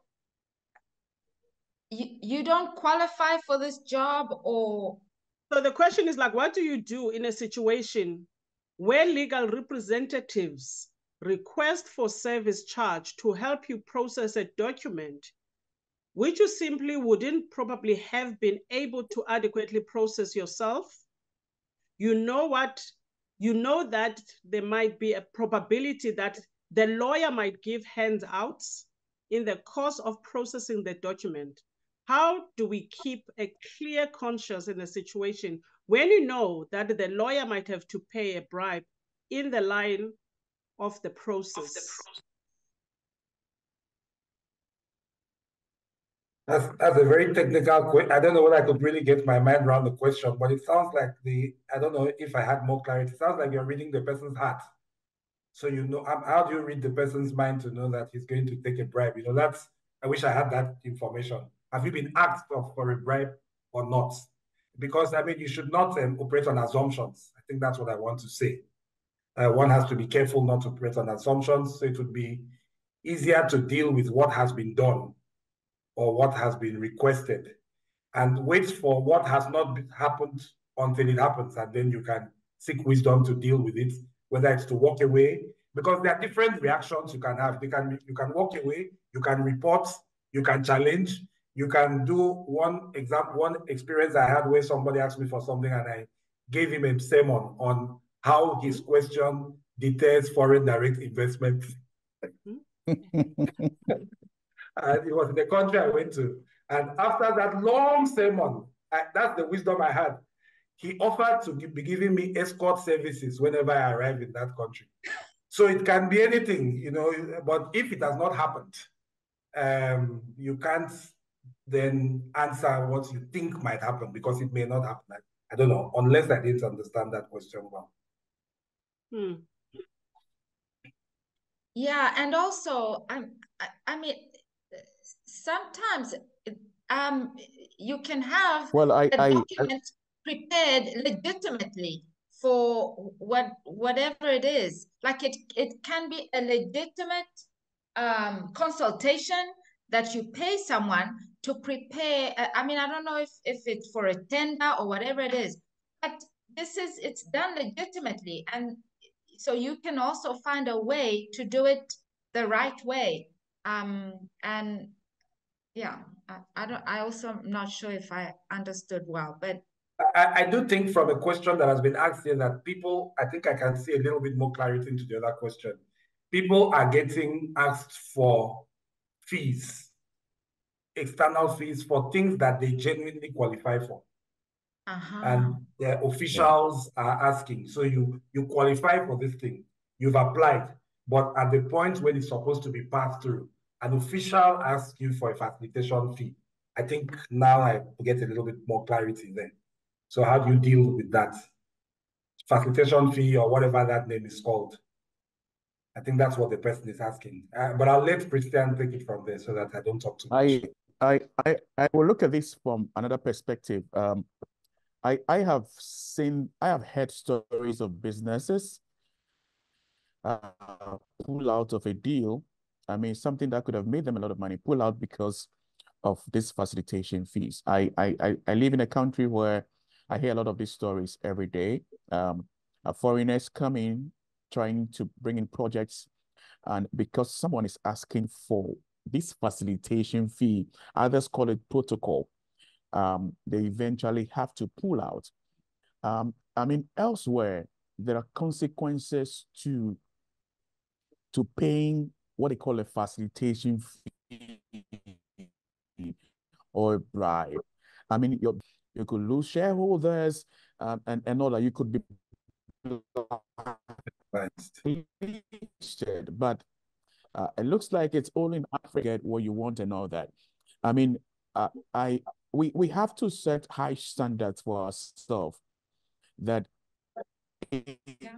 you, you don't qualify for this job, or? So the question is like, what do you do in a situation where legal representatives request for service charge to help you process a document which you simply wouldn't probably have been able to adequately process yourself? You know what, you know that there might be a probability that the lawyer might give handouts in the course of processing the document. How do we keep a clear conscience in a situation when you know that the lawyer might have to pay a bribe in the line of the process? Of the pro That's, that's a very technical question. I don't know whether I could really get my mind around the question, but it sounds like the, I don't know if I had more clarity. It sounds like you're reading the person's heart. So, you know, how do you read the person's mind to know that he's going to take a bribe? You know, that's, I wish I had that information. Have you been asked of, for a bribe or not? Because, I mean, you should not um, operate on assumptions. I think that's what I want to say. Uh, one has to be careful not to operate on assumptions. So it would be easier to deal with what has been done or what has been requested, and wait for what has not happened until it happens, and then you can seek wisdom to deal with it, whether it's to walk away, because there are different reactions you can have. You can, you can walk away, you can report, you can challenge, you can do one example, one experience I had where somebody asked me for something and I gave him a sermon on how his question deters foreign direct investment. And it was in the country I went to. And after that long sermon, I, that's the wisdom I had. He offered to give, be giving me escort services whenever I arrive in that country. So it can be anything, you know, but if it has not happened, um, you can't then answer what you think might happen, because it may not happen. I, I don't know, unless I didn't understand that question well. Hmm. Yeah, and also, I, I, I mean, sometimes um, you can have well, I, a I, document I, prepared legitimately for what whatever it is. Like it, it can be a legitimate um, consultation that you pay someone to prepare. I mean, I don't know if, if it's for a tender or whatever it is, but this is, it's done legitimately. And so you can also find a way to do it the right way. Um, and yeah, I, I don't, I also am not sure if I understood well, but I, I do think from a question that has been asked here that people, I think I can see a little bit more clarity into the other question. People are getting asked for fees, external fees for things that they genuinely qualify for. uh-huh. And the officials yeah. are asking, so you, you qualify for this thing, you've applied, but at the point when it's supposed to be passed through, an official asks you for a facilitation fee. I think now I get a little bit more clarity there. So how do you deal with that? Facilitation fee or whatever that name is called. I think that's what the person is asking. Uh, but I'll let Christian take it from there so that I don't talk too much. I, I, I, I will look at this from another perspective. Um, I, I have seen, I have heard stories of businesses uh, pull out of a deal. I mean, something that could have made them a lot of money, pull out because of this facilitation fees. I, I, I, I live in a country where I hear a lot of these stories every day. Um, uh, foreigners come in, trying to bring in projects, and because someone is asking for this facilitation fee, others call it protocol, um, they eventually have to pull out. Um, I mean, elsewhere, there are consequences to, to paying what they call a facilitation fee or a bribe. I mean, you you could lose shareholders um, and, and all that. You could be but uh, it looks like it's all in Africa what you want and all that. I mean, uh, I we we have to set high standards for ourselves that if, Yeah.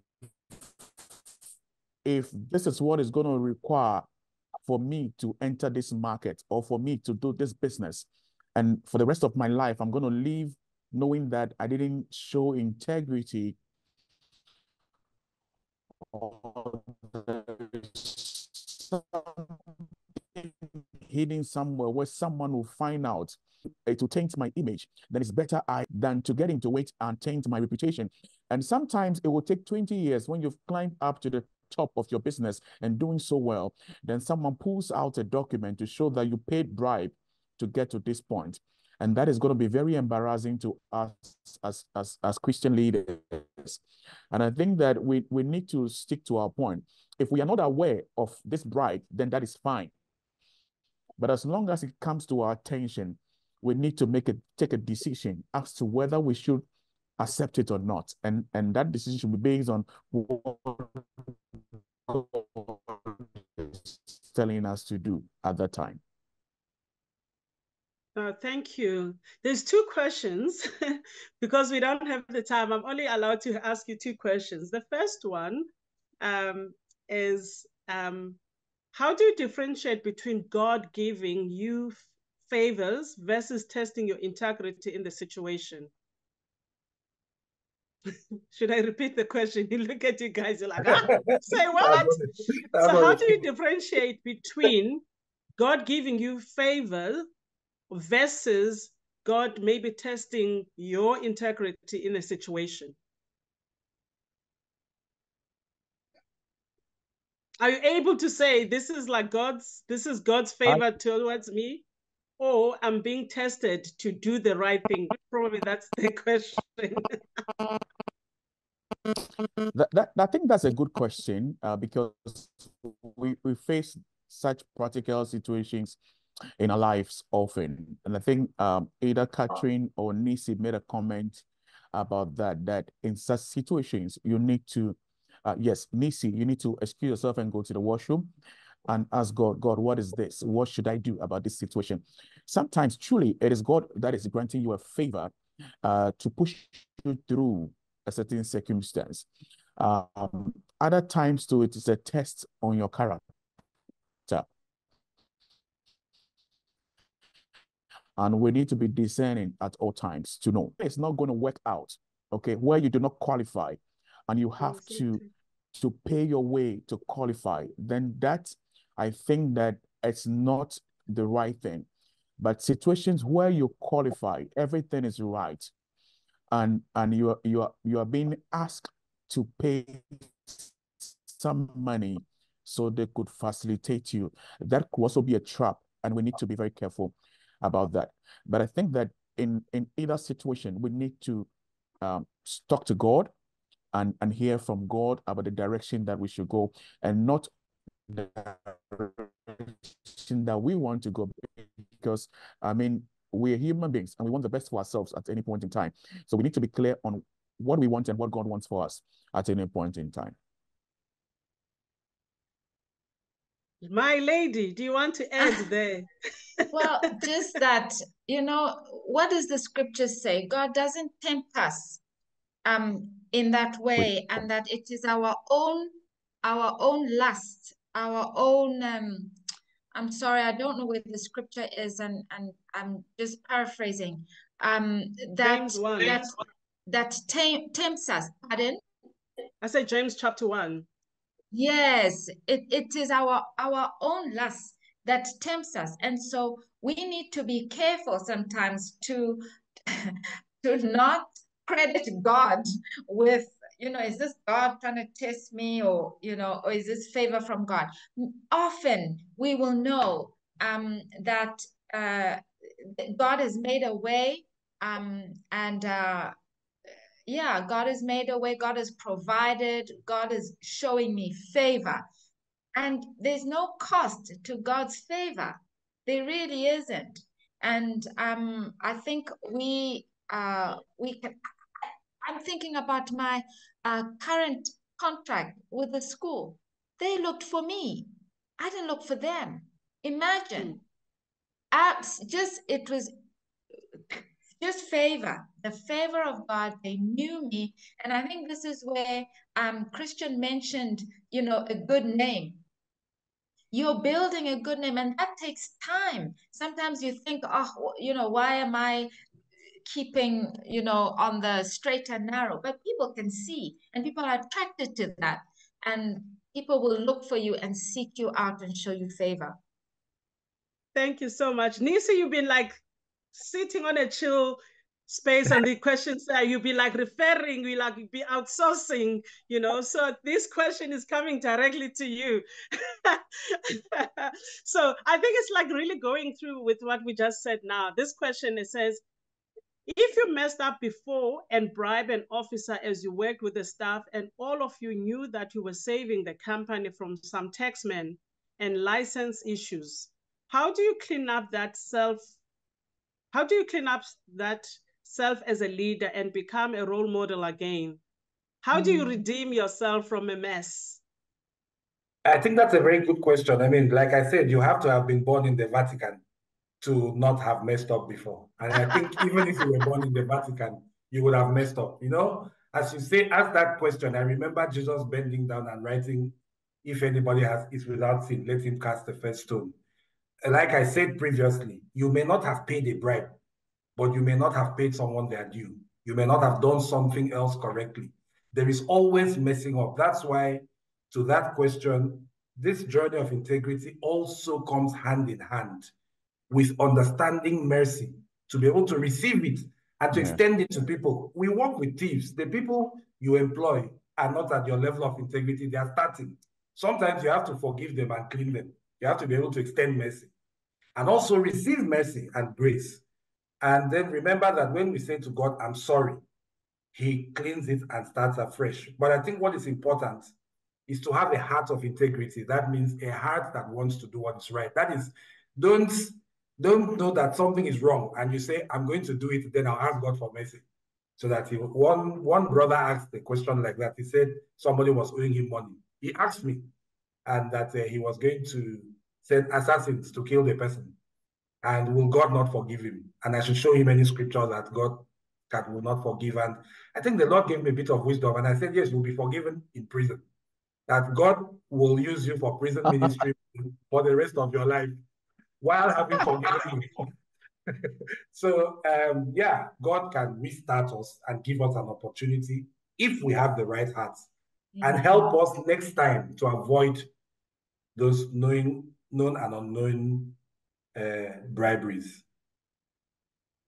if this is what is going to require for me to enter this market or for me to do this business, and for the rest of my life, I'm going to live knowing that I didn't show integrity or hidden somewhere where someone will find out it will taint my image, then it's better I than to get into it and taint my reputation. And sometimes it will take twenty years when you've climbed up to the top of your business and doing so well, then someone pulls out a document to show that you paid bribe to get to this point. And that is going to be very embarrassing to us as, as, as Christian leaders. And I think that we, we need to stick to our point. If we are not aware of this bribe, then that is fine. But as long as it comes to our attention, we need to make it take a decision as to whether we should accept it or not. And, and that decision should be based on what God is telling us to do at that time. Uh, thank you. There's two questions because we don't have the time. I'm only allowed to ask you two questions. The first one um, is, um, how do you differentiate between God giving you favors versus testing your integrity in the situation? Should I repeat the question? You look at you guys, you're like, ah, say what? So how do you differentiate between God giving you favor versus God maybe testing your integrity in a situation? Are you able to say this is like God's, this is God's favor I, towards me, or I'm being tested to do the right thing? Probably that's the question. that, that, I think that's a good question uh, because we, we face such practical situations in our lives often. And I think um, either Catherine or Nissi made a comment about that, that in such situations, you need to, uh, yes, Nissi, you need to excuse yourself and go to the washroom and ask God, God, what is this? What should I do about this situation? Sometimes truly it is God that is granting you a favor uh, to push you through a certain circumstance. Um, other times too, it is a test on your character. And we need to be discerning at all times to know it's not going to work out, okay, where you do not qualify and you have to, to pay your way to qualify, then that, I think that it's not the right thing. But situations where you qualify, everything is right. and and you are you are you are being asked to pay some money so they could facilitate you. That could also be a trap, and we need to be very careful about that. But I think that in in either situation, we need to um, talk to God and and hear from God about the direction that we should go, and not the direction that we want to go, because I mean, we're human beings and we want the best for ourselves at any point in time. So we need to be clear on what we want and what God wants for us at any point in time. My lady, do you want to add there? Well, just that, you know, what does the scripture say? God doesn't tempt us um in that way, and that it is our own our own lust, our own um I'm sorry, I don't know where the scripture is, and and I'm just paraphrasing. Um, that James one. that that tem tempts us. Pardon? I said James chapter one. Yes, it, it is our our own lust that tempts us, and so we need to be careful sometimes to to not credit God with, you know, is this God trying to test me, or, you know, or is this favor from God? Often we will know um, that uh, God has made a way, um, and uh, yeah, God has made a way, God has provided, God is showing me favor. And there's no cost to God's favor. There really isn't. And um, I think we uh, we can. I'm thinking about my uh, current contract with the school. They looked for me. I didn't look for them. Imagine. Abs just it was just favor, the favor of God. They knew me, and I think this is where um Christian mentioned, you know, a good name. You're building a good name, and that takes time. Sometimes you think, oh, you know, why am I keeping, you know, on the straight and narrow? But people can see, and people are attracted to that, and people will look for you and seek you out and show you favor. Thank you so much. Nissi, you've been like sitting on a chill space on the questions there. You'll be like referring, we like be outsourcing, you know. So this question is coming directly to you. So I think it's like really going through with what we just said now. This question, it says, if you messed up before and bribed an officer as you worked with the staff, and all of you knew that you were saving the company from some taxmen and license issues, how do you clean up that self? How do you clean up that self as a leader and become a role model again? How do you redeem yourself from a mess? I think that's a very good question. I mean, like I said, you have to have been born in the Vatican to not have messed up before. And I think even if you were born in the Vatican, you would have messed up. You know, as you say, ask that question. I remember Jesus bending down and writing, if anybody has is without sin, let him cast the first stone. Like I said previously, you may not have paid a bribe, but you may not have paid someone their due. You may not have done something else correctly. There is always messing up. That's why, to that question, this journey of integrity also comes hand in hand with understanding mercy, to be able to receive it and to yeah. extend it to people. We work with thieves. The people you employ are not at your level of integrity. They are starting. Sometimes you have to forgive them and clean them. You have to be able to extend mercy and also receive mercy and grace. And then remember that when we say to God, I'm sorry, he cleans it and starts afresh. But I think what is important is to have a heart of integrity. That means a heart that wants to do what is right. That is, don't, don't know that something is wrong and you say, I'm going to do it, then I'll ask God for mercy. So that he, one, one brother asked a question like that. He said somebody was owing him money. He asked me, and that uh, he was going to send assassins to kill the person. And will God not forgive him? And I should show him any scripture that God can, will not forgive. And I think the Lord gave me a bit of wisdom. And I said, yes, you'll be forgiven in prison. That God will use you for prison ministry for the rest of your life while having forgiven you. So, um, yeah, God can restart us and give us an opportunity if we have the right hearts, yeah. and help us next time to avoid those knowing, known and unknown uh, briberies.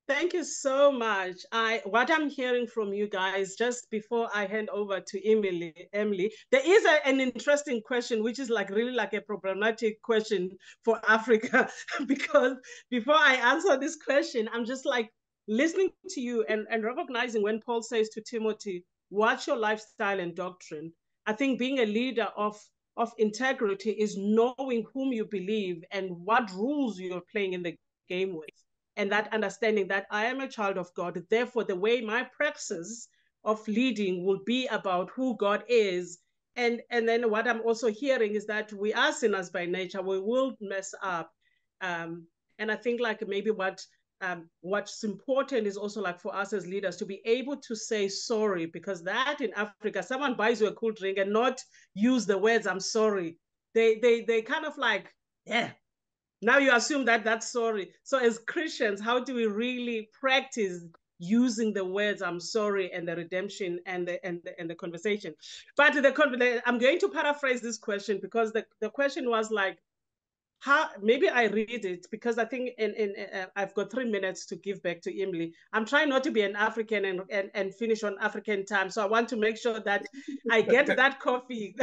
Thank you so much. I what I'm hearing from you guys, just before I hand over to Emily, Emily, there is a, an interesting question, which is like really like a problematic question for Africa, because before I answer this question, I'm just like listening to you and, and recognizing when Paul says to Timothy, watch your lifestyle and doctrine. I think being a leader of, of integrity is knowing whom you believe and what rules you're playing in the game with. And that understanding that I am a child of God, therefore the way my praxis of leading will be about who God is. And, and then what I'm also hearing is that we are sinners by nature, we will mess up. Um, and I think like maybe what um, what's important is also like for us as leaders to be able to say sorry, because that in Africa, someone buys you a cool drink and not use the words, I'm sorry. They, they, they kind of like, yeah, now you assume that that's sorry. So as Christians, how do we really practice using the words I'm sorry and the redemption and the and the, and the conversation? But the I'm going to paraphrase this question, because the, the question was like, how, maybe I read it because I think in, in uh, I've got three minutes to give back to Emily. I'm trying not to be an African and, and, and finish on African time. So I want to make sure that I get that coffee.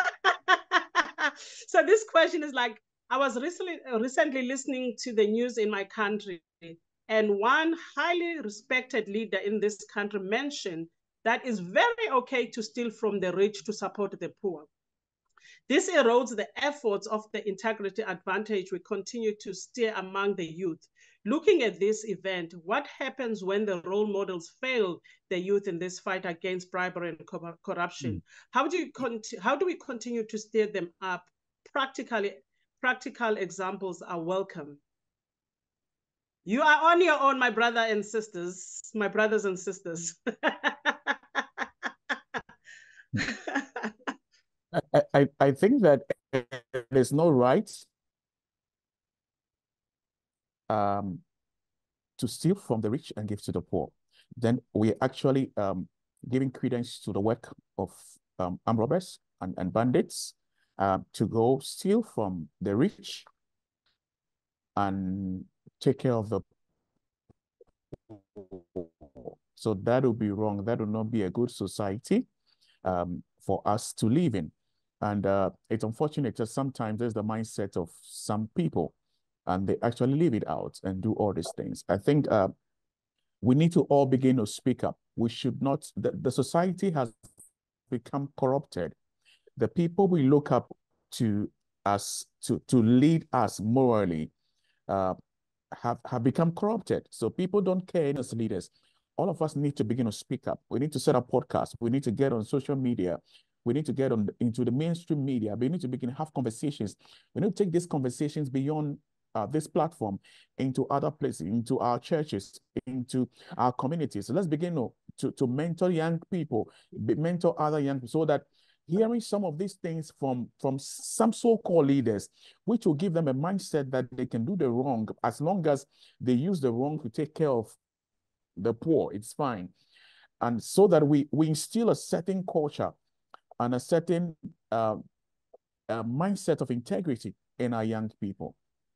So this question is like, I was recently, recently listening to the news in my country, and one highly respected leader in this country mentioned that it's very okay to steal from the rich to support the poor. This erodes the efforts of the integrity advantage we continue to steer among the youth. Looking at this event, what happens when the role models fail the youth in this fight against bribery and co corruption? Mm. How do you how do we continue to steer them up? Practically, practical examples are welcome. You are on your own, my brother and sisters, my brothers and sisters. I, I, I think that there's no right um, to steal from the rich and give to the poor. Then we're actually um, giving credence to the work of um, armed robbers and, and bandits uh, to go steal from the rich and take care of the poor. So that would be wrong. That would not be a good society um, for us to live in. And uh, it's unfortunate that sometimes there's the mindset of some people and they actually leave it out and do all these things. I think uh, we need to all begin to speak up. We should not, the, the society has become corrupted. The people we look up to us, to, to lead us morally, uh, have, have become corrupted. So people don't care as leaders. All of us need to begin to speak up. We need to set up podcasts. We need to get on social media. We need to get on into the mainstream media. We need to begin to have conversations. We need to take these conversations beyond uh, this platform into other places, into our churches, into our communities. So let's begin to, to, to mentor young people, mentor other young people, so that hearing some of these things from, from some so-called leaders, which will give them a mindset that they can do the wrong as long as they use the wrong to take care of the poor, it's fine. And so that we, we instill a certain culture and a certain uh, uh, mindset of integrity in our young people.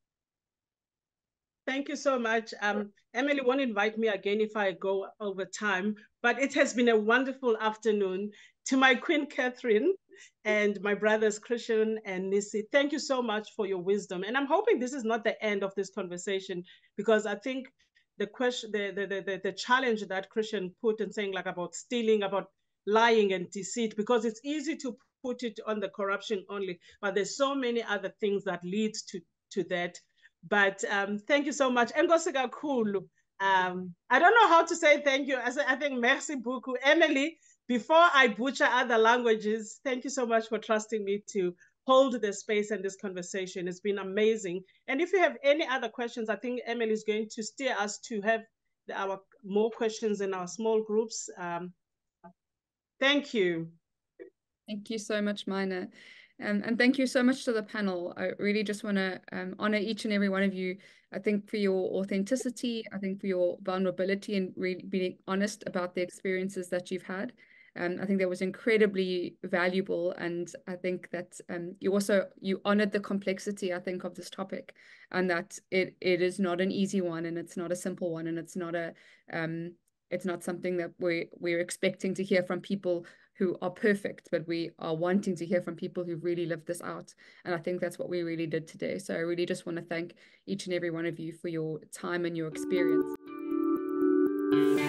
Thank you so much. Um, Emily won't invite me again if I go over time, but it has been a wonderful afternoon. To my Queen Catherine and my brothers Christian and Nissi, thank you so much for your wisdom. And I'm hoping this is not the end of this conversation, because I think the question, the, the, the, the challenge that Christian put in saying like about stealing, about lying and deceit, because it's easy to put it on the corruption only, but there's so many other things that lead to, to that. But um, thank you so much. Ngosika Kulu. Um, I don't know how to say thank you. I, say, I think merci beaucoup. Emily, before I butcher other languages, thank you so much for trusting me to hold the space and this conversation. It's been amazing. And if you have any other questions, I think Emily is going to steer us to have our more questions in our small groups. Um, thank you. Thank you so much, Minah. Um, and thank you so much to the panel. I really just want to um, honor each and every one of you. I think for your authenticity, I think for your vulnerability and really being honest about the experiences that you've had. Um, I think that was incredibly valuable, and I think that um, you also you honored the complexity, I think, of this topic, and that it it is not an easy one, and it's not a simple one, and it's not a um, it's not something that we we're expecting to hear from people who are perfect, but we are wanting to hear from people who've really lived this out. And I think that's what we really did today. So I really just want to thank each and every one of you for your time and your experience.